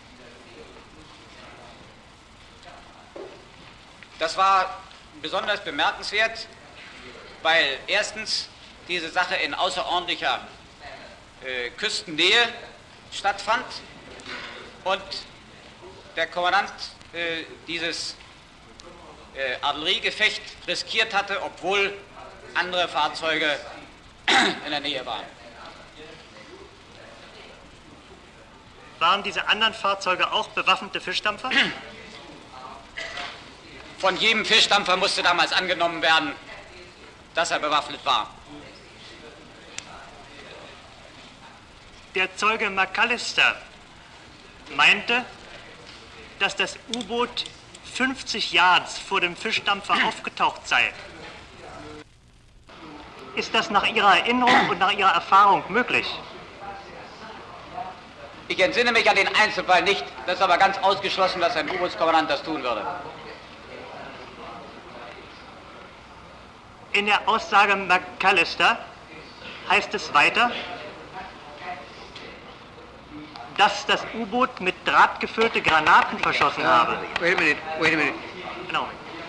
Das war besonders bemerkenswert, weil erstens diese Sache in außerordentlicher äh, Küstennähe stattfand und der Kommandant äh, dieses äh, Artilleriegefecht riskiert hatte, obwohl andere Fahrzeuge in der Nähe waren. Waren diese anderen Fahrzeuge auch bewaffnete Fischdampfer? Von jedem Fischdampfer musste damals angenommen werden, dass er bewaffnet war. der Zeuge McAllister meinte, dass das U-Boot fünfzig Yards vor dem Fischdampfer aufgetaucht sei. Ist das nach Ihrer Erinnerung und nach Ihrer Erfahrung möglich? Ich entsinne mich an den Einzelfall nicht, das ist aber ganz ausgeschlossen, dass ein U-Bootskommandant das tun würde. In der Aussage McAllister heißt es weiter, dass das U-Boot mit Draht gefüllte Granaten verschossen habe. Wait a minute, wait a minute. Genau.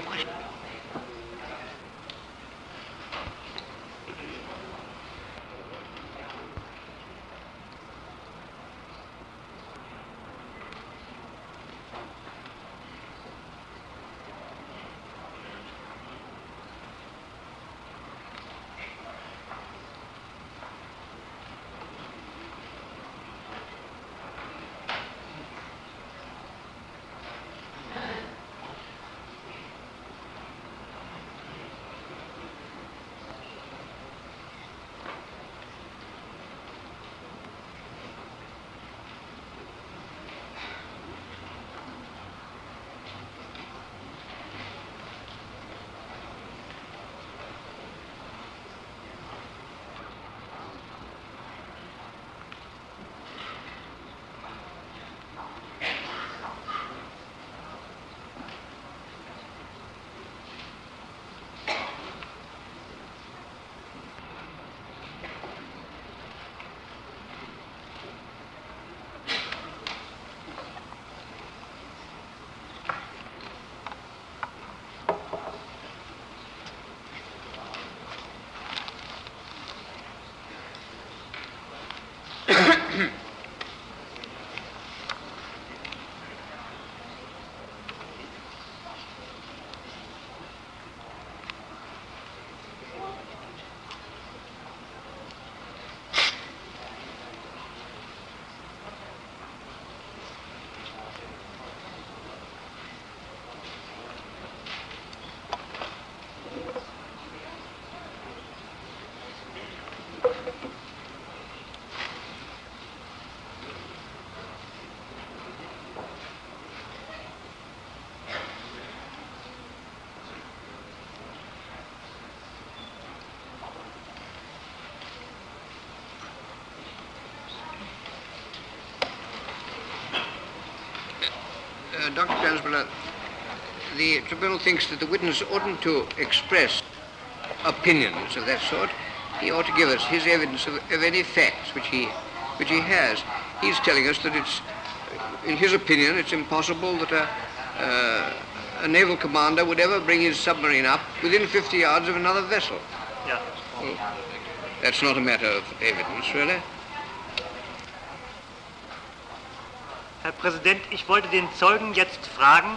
Uh, Doctor Gansborough, the tribunal thinks that the witness oughtn't to express opinions of that sort. He ought to give us his evidence of, of any facts which he, which he has. He's telling us that it's, in his opinion, it's impossible that a, uh, a naval commander would ever bring his submarine up within fifty yards of another vessel. Ja. Well, that's not a matter of evidence, really. Herr Präsident, ich wollte den Zeugen jetzt fragen,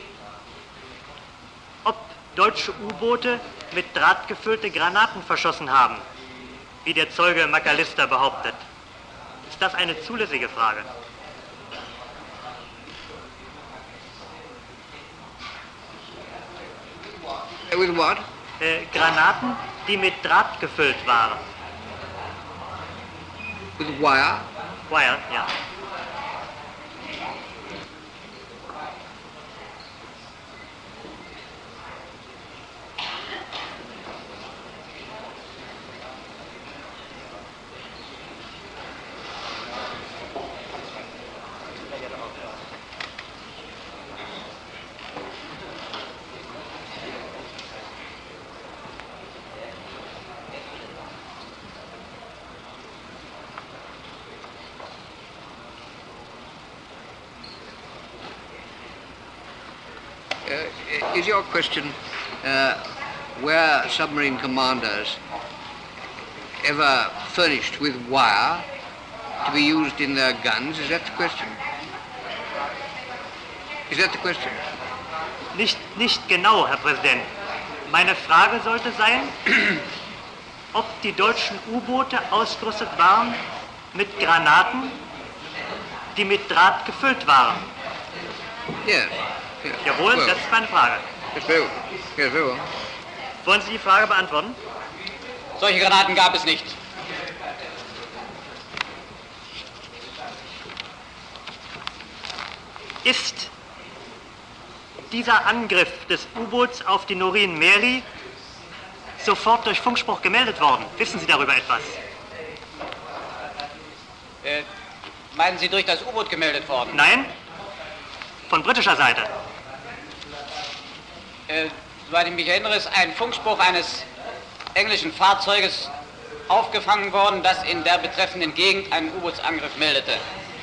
ob deutsche U-Boote mit Draht gefüllte Granaten verschossen haben, wie der Zeuge McAllister behauptet. Ist das eine zulässige Frage? With what? Äh, Granaten, die mit Draht gefüllt waren. With wire? Wire, ja. Uh, is your question uh, were submarine commanders ever furnished with wire to be used in their guns? Is that the question? Is that the question? Nicht, nicht genau, Herr Präsident. Meine Frage sollte sein, ob die deutschen U-Boote ausgerüstet waren mit Granaten, die mit Draht gefüllt waren. Yes. yes. Jawohl, well, das ist meine Frage. Yes, very well. Yes, very well. Wollen Sie die Frage beantworten? Solche Granaten gab es nicht. ist dieser Angriff des U-Boots auf die Norin Meri sofort durch Funkspruch gemeldet worden? Wissen Sie darüber etwas? Äh, meinen Sie durch das U-Boot gemeldet worden? Nein, von britischer Seite. Äh, soweit ich mich erinnere, ist ein Funkspruch eines englischen Fahrzeuges aufgefangen worden, das in der betreffenden Gegend einen U-Bootsangriff meldete.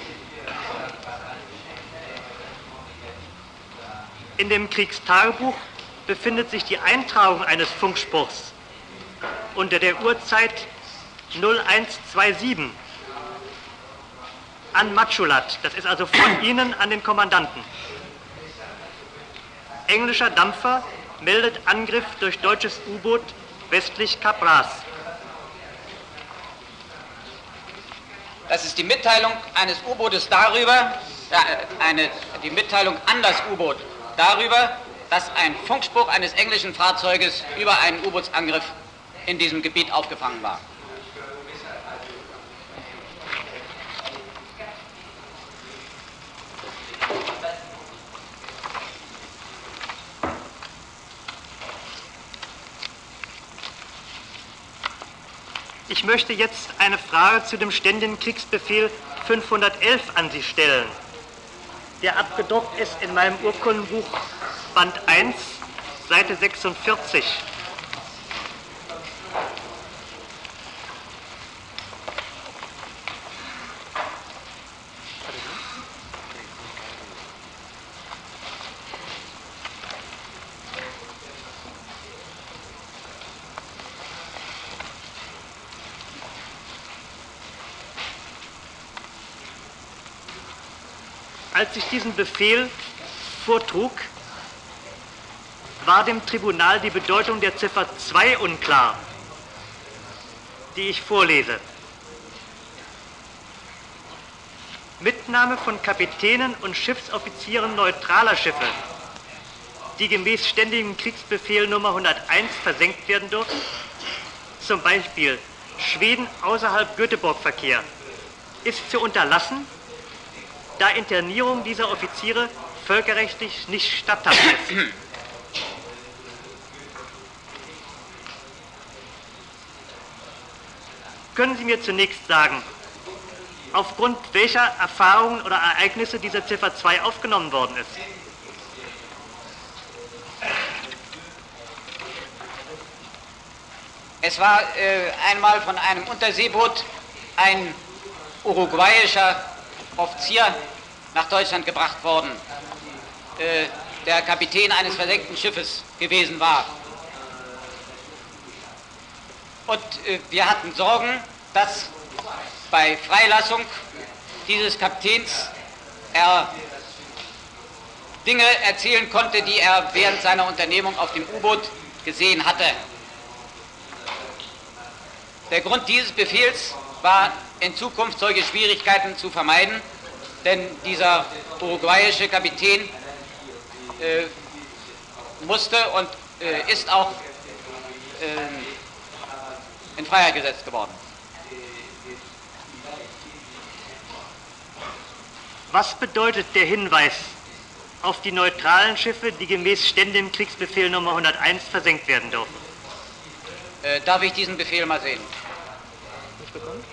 In dem Kriegstagebuch befindet sich die Eintragung eines Funkspruchs unter der Uhrzeit null eins zwei sieben an Matschulat. Das ist also von Ihnen an den Kommandanten. Englischer Dampfer meldet Angriff durch deutsches U-Boot westlich Kap Ras. Das ist die Mitteilung eines U-Bootes darüber, ja, eine, die Mitteilung an das U-Boot darüber, dass ein Funkspruch eines englischen Fahrzeuges über einen U-Bootsangriff in diesem Gebiet aufgefangen war. Ich möchte jetzt eine Frage zu dem ständigen Kriegsbefehl fünfhundertelf an Sie stellen, der abgedruckt ist in meinem Urkundenbuch Band eins, Seite sechsundvierzig. Als ich diesen Befehl vortrug, war dem Tribunal die Bedeutung der Ziffer zwei unklar, die ich vorlese. Mitnahme von Kapitänen und Schiffsoffizieren neutraler Schiffe, die gemäß ständigem Kriegsbefehl Nummer hunderteins versenkt werden dürfen, zum Beispiel Schweden außerhalb Göteborg-Verkehr, ist zu unterlassen, da Internierung dieser Offiziere völkerrechtlich nicht statthaft ist. Können Sie mir zunächst sagen, aufgrund welcher Erfahrungen oder Ereignisse dieser Ziffer zwei aufgenommen worden ist? Es war äh, einmal von einem Unterseeboot ein uruguayischer Offizier nach Deutschland gebracht worden, äh, der Kapitän eines versenkten Schiffes gewesen war. Und äh, wir hatten Sorgen, dass bei Freilassung dieses Kapitäns er Dinge erzählen konnte, die er während seiner Unternehmung auf dem U-Boot gesehen hatte. Der Grund dieses Befehls war, in Zukunft solche Schwierigkeiten zu vermeiden, denn dieser uruguayische Kapitän äh, musste und äh, ist auch äh, in Freiheit gesetzt geworden. Was bedeutet der Hinweis auf die neutralen Schiffe, die gemäß ständigem Kriegsbefehl Nummer hunderteins versenkt werden dürfen? Äh, darf ich diesen Befehl mal sehen? Nicht bekommen?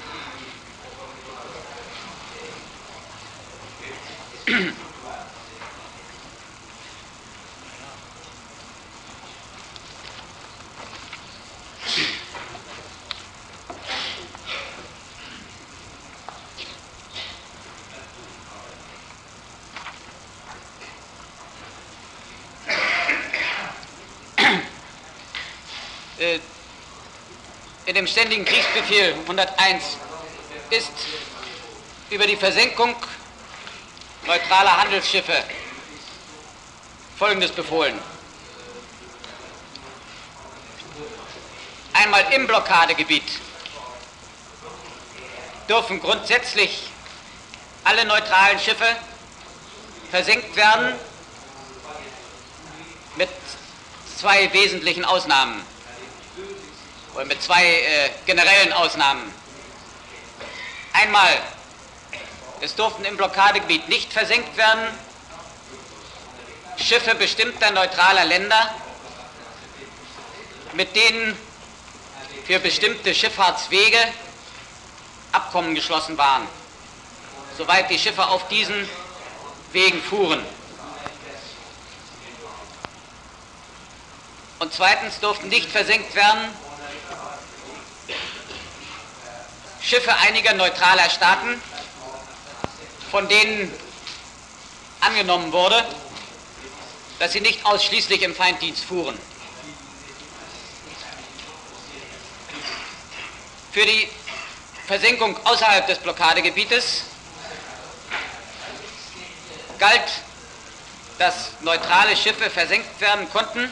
In dem ständigen Kriegsbefehl hunderteins ist über die Versenkung neutraler Handelsschiffe Folgendes befohlen. Einmal im Blockadegebiet dürfen grundsätzlich alle neutralen Schiffe versenkt werden, mit zwei wesentlichen Ausnahmen. Oder mit zwei äh, generellen Ausnahmen. Einmal Es durften im Blockadegebiet nicht versenkt werden Schiffe bestimmter neutraler Länder, mit denen für bestimmte Schifffahrtswege Abkommen geschlossen waren, soweit die Schiffe auf diesen Wegen fuhren. Und zweitens durften nicht versenkt werden Schiffe einiger neutraler Staaten, von denen angenommen wurde, dass sie nicht ausschließlich im Feinddienst fuhren. Für die Versenkung außerhalb des Blockadegebietes galt, dass neutrale Schiffe versenkt werden konnten,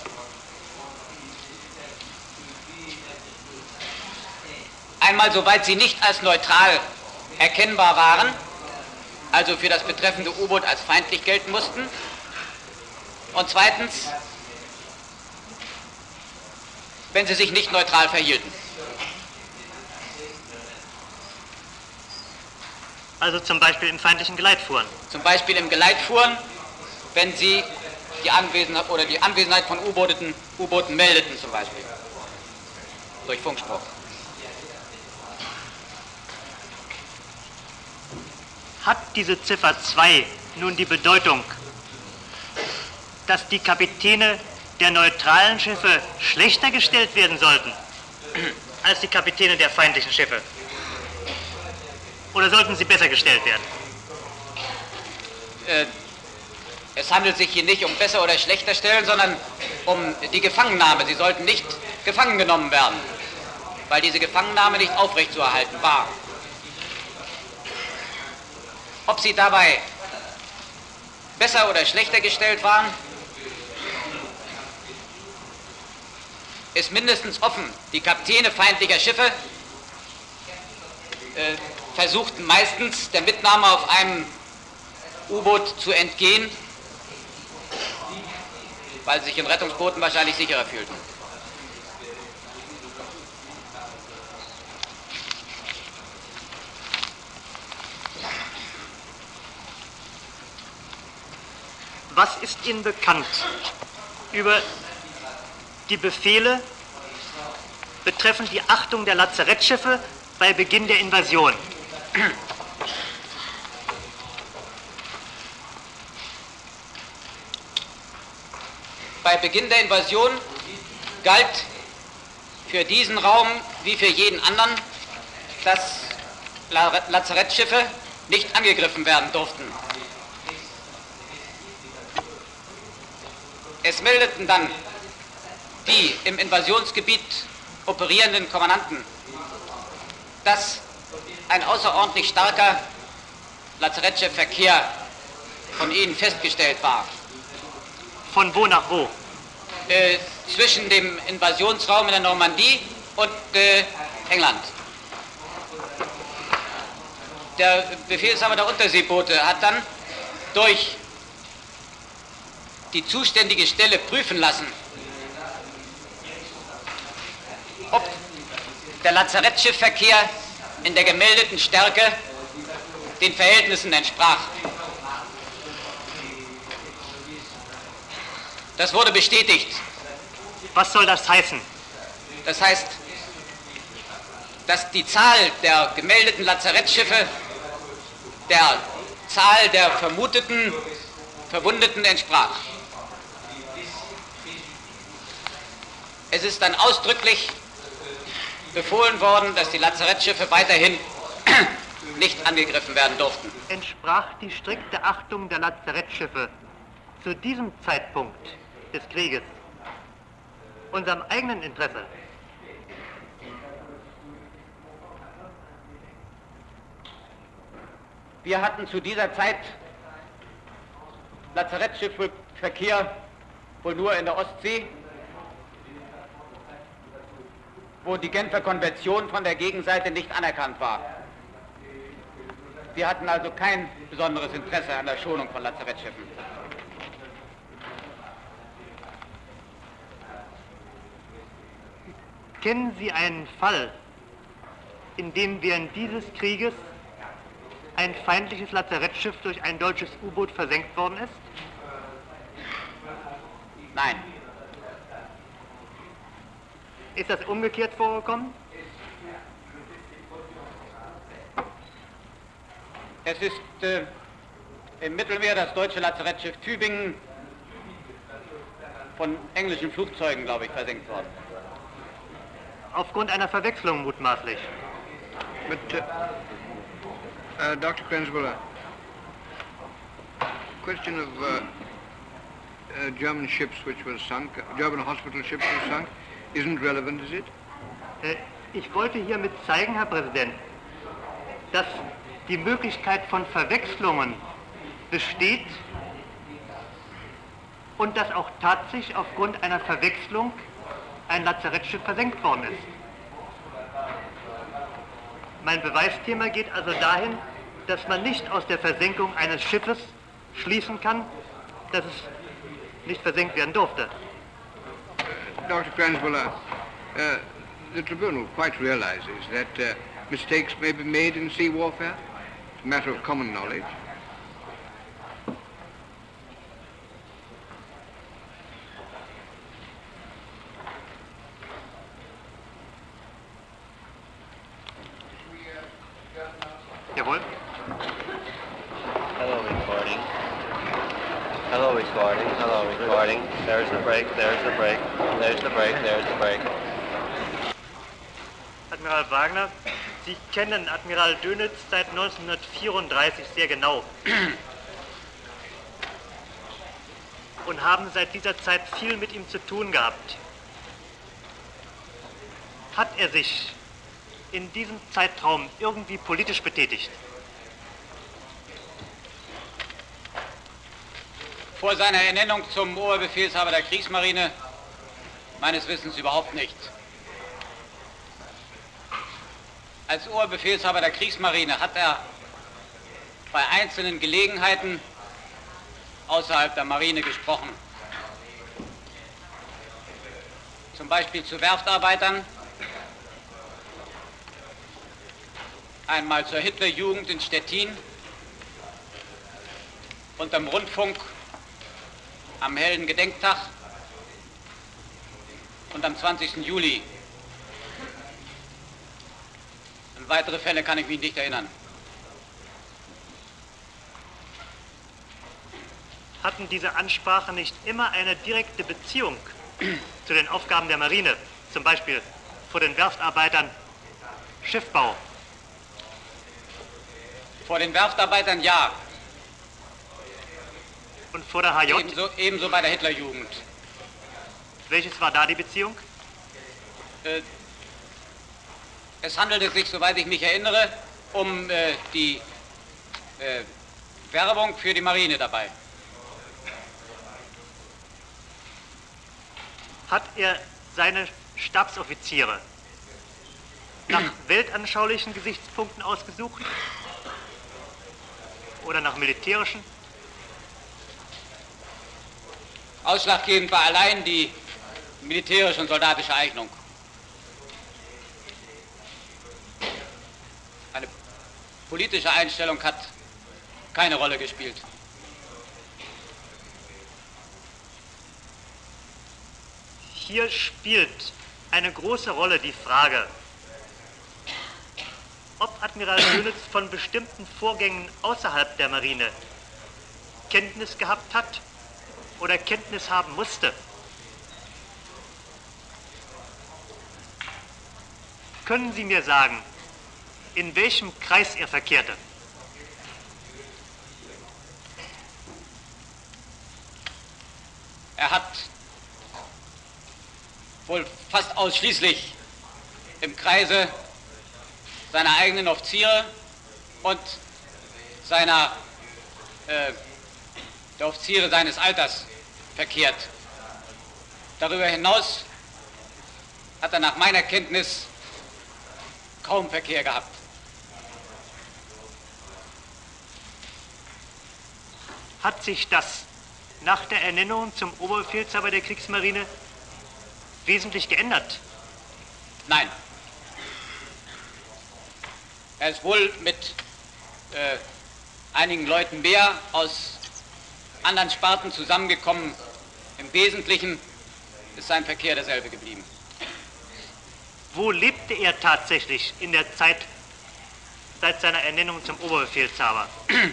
einmal soweit sie nicht als neutral erkennbar waren, also für das betreffende U-Boot als feindlich gelten mussten, und zweitens, wenn sie sich nicht neutral verhielten. Also zum Beispiel im feindlichen Geleit fuhren? Zum Beispiel im Geleit fuhren, wenn sie die Anwesenheit oder die Anwesenheit von U-Booten, U-Booten meldeten, zum Beispiel durch Funkspruch. Hat diese Ziffer zwei nun die Bedeutung, dass die Kapitäne der neutralen Schiffe schlechter gestellt werden sollten als die Kapitäne der feindlichen Schiffe? Oder sollten sie besser gestellt werden? Äh, es handelt sich hier nicht um besser oder schlechter stellen, sondern um die Gefangennahme. Sie sollten nicht gefangen genommen werden, weil diese Gefangennahme nicht aufrechtzuerhalten war. Ob sie dabei besser oder schlechter gestellt waren, ist mindestens offen. Die Kapitäne feindlicher Schiffe äh, versuchten meistens der Mitnahme auf einem U-Boot zu entgehen, weil sie sich in Rettungsbooten wahrscheinlich sicherer fühlten. Was ist Ihnen bekannt über die Befehle betreffend die Achtung der Lazarettschiffe bei Beginn der Invasion? Bei Beginn der Invasion galt für diesen Raum wie für jeden anderen, dass Lazarettschiffe nicht angegriffen werden durften. Es meldeten dann die im Invasionsgebiet operierenden Kommandanten, dass ein außerordentlich starker Lazarettschiffverkehr von ihnen festgestellt war. Von wo nach wo? Äh, zwischen dem Invasionsraum in der Normandie und äh, England. Der Befehlshaber der Unterseeboote hat dann durch die zuständige Stelle prüfen lassen, ob der Lazarettschiffverkehr in der gemeldeten Stärke den Verhältnissen entsprach. Das wurde bestätigt. Was soll das heißen? Das heißt, dass die Zahl der gemeldeten Lazarettschiffe der Zahl der vermuteten Verwundeten entsprach. Es ist dann ausdrücklich befohlen worden, dass die Lazarettschiffe weiterhin nicht angegriffen werden durften. Entsprach die strikte Achtung der Lazarettschiffe zu diesem Zeitpunkt des Krieges unserem eigenen Interesse? Wir hatten zu dieser Zeit Lazarettschiffverkehr wohl nur in der Ostsee, wo die Genfer Konvention von der Gegenseite nicht anerkannt war. Wir hatten also kein besonderes Interesse an der Schonung von Lazarettschiffen. Kennen Sie einen Fall, in dem während dieses Krieges ein feindliches Lazarettschiff durch ein deutsches U-Boot versenkt worden ist? Nein. Ist das umgekehrt vorgekommen? Es ist äh, im Mittelmeer das deutsche Lazarettschiff Tübingen von englischen Flugzeugen, glaube ich, versenkt worden. Aufgrund einer Verwechslung mutmaßlich. But, uh, uh, Doctor Krenzwiller, question of uh, uh, German ships which were sunk, German hospital ships were sunk, isn't relevant, is it? Äh, ich wollte hiermit zeigen, Herr Präsident, dass die Möglichkeit von Verwechslungen besteht und dass auch tatsächlich aufgrund einer Verwechslung ein Lazarettschiff versenkt worden ist. Mein Beweisthema geht also dahin, dass man nicht aus der Versenkung eines Schiffes schließen kann, dass es nicht versenkt werden durfte. Doctor Krenzwiller, uh, the tribunal quite realizes that uh, mistakes may be made in sea warfare. It's a matter of common knowledge. Jawohl. Hello, recording. Hello, recording. Hello, recording. There's the break. There's the break. There's the break. There's the break. Admiral Wagner, Sie kennen Admiral Dönitz seit neunzehnhundertvierunddreißig sehr genau und haben seit dieser Zeit viel mit ihm zu tun gehabt. Hat er sich in diesem Zeitraum irgendwie politisch betätigt? Vor seiner Ernennung zum Oberbefehlshaber der Kriegsmarine meines Wissens überhaupt nicht. Als Oberbefehlshaber der Kriegsmarine hat er bei einzelnen Gelegenheiten außerhalb der Marine gesprochen. Zum Beispiel zu Werftarbeitern, einmal zur Hitlerjugend in Stettin und am Rundfunk am Heldengedenktag und am zwanzigsten Juli. An weitere Fälle kann ich mich nicht erinnern. Hatten diese Ansprachen nicht immer eine direkte Beziehung zu den Aufgaben der Marine, zum Beispiel vor den Werftarbeitern, Schiffbau? Vor den Werftarbeitern ja. Und vor der H J? Ebenso, ebenso bei der Hitlerjugend. Welches war da die Beziehung? Äh, es handelte sich, soweit ich mich erinnere, um äh, die äh, Werbung für die Marine dabei. Hat er seine Stabsoffiziere nach weltanschaulichen Gesichtspunkten ausgesucht? Oder nach militärischen? Ausschlaggebend war allein die militärische und soldatische Eignung. Eine politische Einstellung hat keine Rolle gespielt. Hier spielt eine große Rolle die Frage, ob Admiral Dönitz von bestimmten Vorgängen außerhalb der Marine Kenntnis gehabt hat oder Kenntnis haben musste. Können Sie mir sagen, in welchem Kreis er verkehrte? Er hat wohl fast ausschließlich im Kreise seiner eigenen Offiziere und seiner, äh, der Offiziere seines Alters verkehrt. Darüber hinaus hat er nach meiner Kenntnis kaum Verkehr gehabt. Hat sich das nach der Ernennung zum Oberbefehlshaber der Kriegsmarine wesentlich geändert? Nein. Er ist wohl mit äh, einigen Leuten mehr aus anderen Sparten zusammengekommen. Im Wesentlichen ist sein Verkehr derselbe geblieben. Wo lebte er tatsächlich in der Zeit seit seiner Ernennung zum Oberbefehlshaber?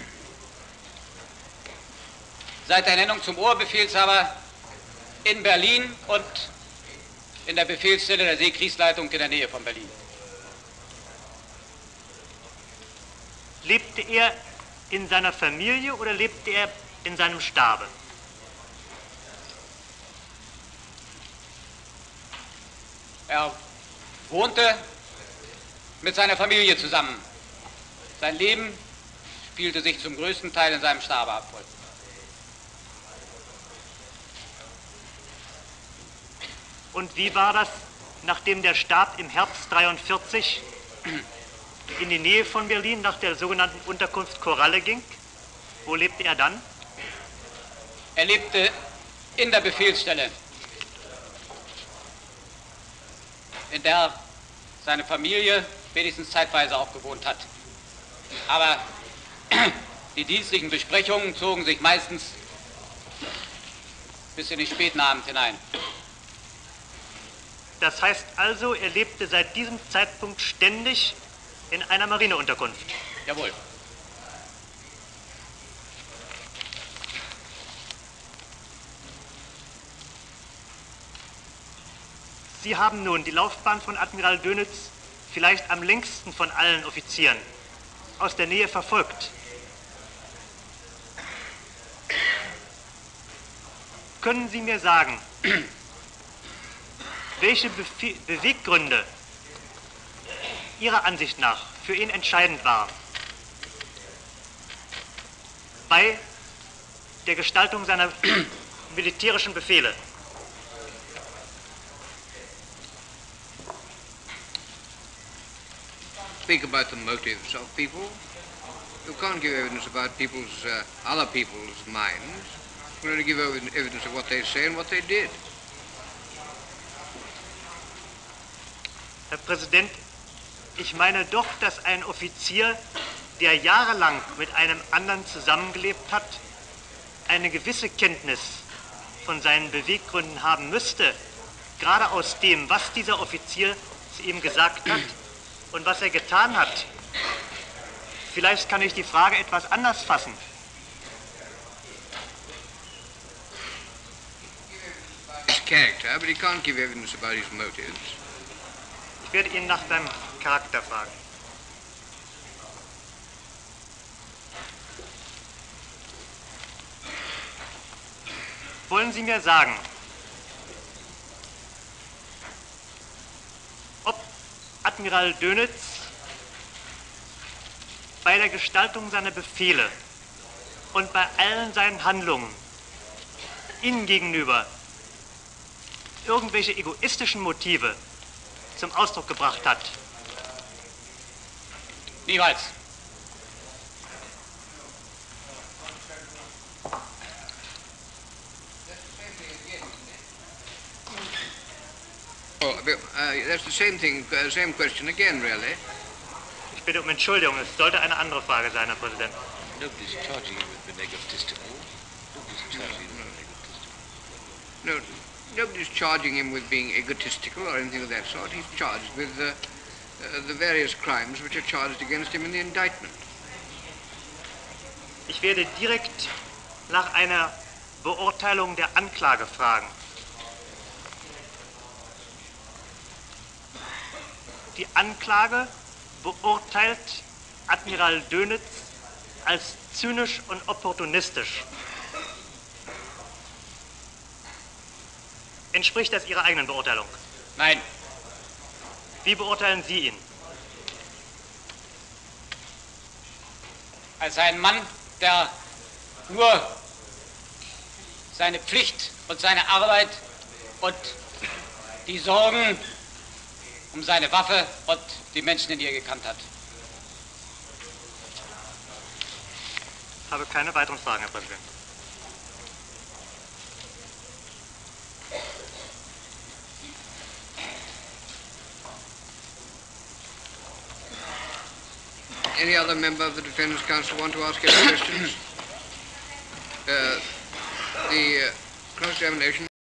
Seit der Ernennung zum Oberbefehlshaber in Berlin und in der Befehlsstelle der Seekriegsleitung in der Nähe von Berlin. Lebte er in seiner Familie oder lebte er in seinem Stabe? Er wohnte mit seiner Familie zusammen. Sein Leben spielte sich zum größten Teil in seinem Stabe ab. Und wie war das, nachdem der Stab im Herbst dreiundvierzig in die Nähe von Berlin nach der sogenannten Unterkunft Koralle ging? Wo lebte er dann? Er lebte in der Befehlsstelle, in der seine Familie wenigstens zeitweise auch gewohnt hat. Aber die dienstlichen Besprechungen zogen sich meistens bis in den späten Abend hinein. Das heißt also, er lebte seit diesem Zeitpunkt ständig in einer Marineunterkunft. Jawohl. Sie haben nun die Laufbahn von Admiral Dönitz vielleicht am längsten von allen Offizieren aus der Nähe verfolgt. Können Sie mir sagen, welche Befe- Beweggründe Ihrer Ansicht nach für ihn entscheidend waren bei der Gestaltung seiner militärischen Befehle? Speak about the motives of people. You can't give evidence about people's, uh, other people's minds. You can only give evidence of what they say and what they did. Herr Präsident, ich meine doch, dass ein Offizier, der jahrelang mit einem anderen zusammengelebt hat, eine gewisse Kenntnis von seinen Beweggründen haben müsste, gerade aus dem, was dieser Offizier zu ihm gesagt hat und was er getan hat. Vielleicht kann ich die Frage etwas anders fassen. His character, but he can't give evidence about his motives. Ich werde Ihnen nach seinem Charakter fragen. Wollen Sie mir sagen, ob Admiral Dönitz bei der Gestaltung seiner Befehle und bei allen seinen Handlungen Ihnen gegenüber irgendwelche egoistischen Motive zum Ausdruck gebracht hat? Niemals. Oh, but, uh, that's the same thing, uh, same question again, really. Ich bitte um Entschuldigung, es sollte eine andere Frage sein, Herr Präsident. Nobody's charging him with being egotistical. Nobody's charging him with egotistical. No, nobody's charging him with being egotistical or anything of that sort. He's charged with uh, uh, the various crimes which are charged against him in the indictment. Ich werde direkt nach einer Beurteilung der Anklage fragen. Die Anklage beurteilt Admiral Dönitz als zynisch und opportunistisch. Entspricht das Ihrer eigenen Beurteilung? Nein. Wie beurteilen Sie ihn? Als ein Mann, der nur seine Pflicht und seine Arbeit und die Sorgen um seine Waffe und die Menschen in ihr gekannt hat. Ich habe keine weiteren Fragen, Herr Präsident. any other member of the Defendants Council want to ask any questions? Uh, the uh, cross-examination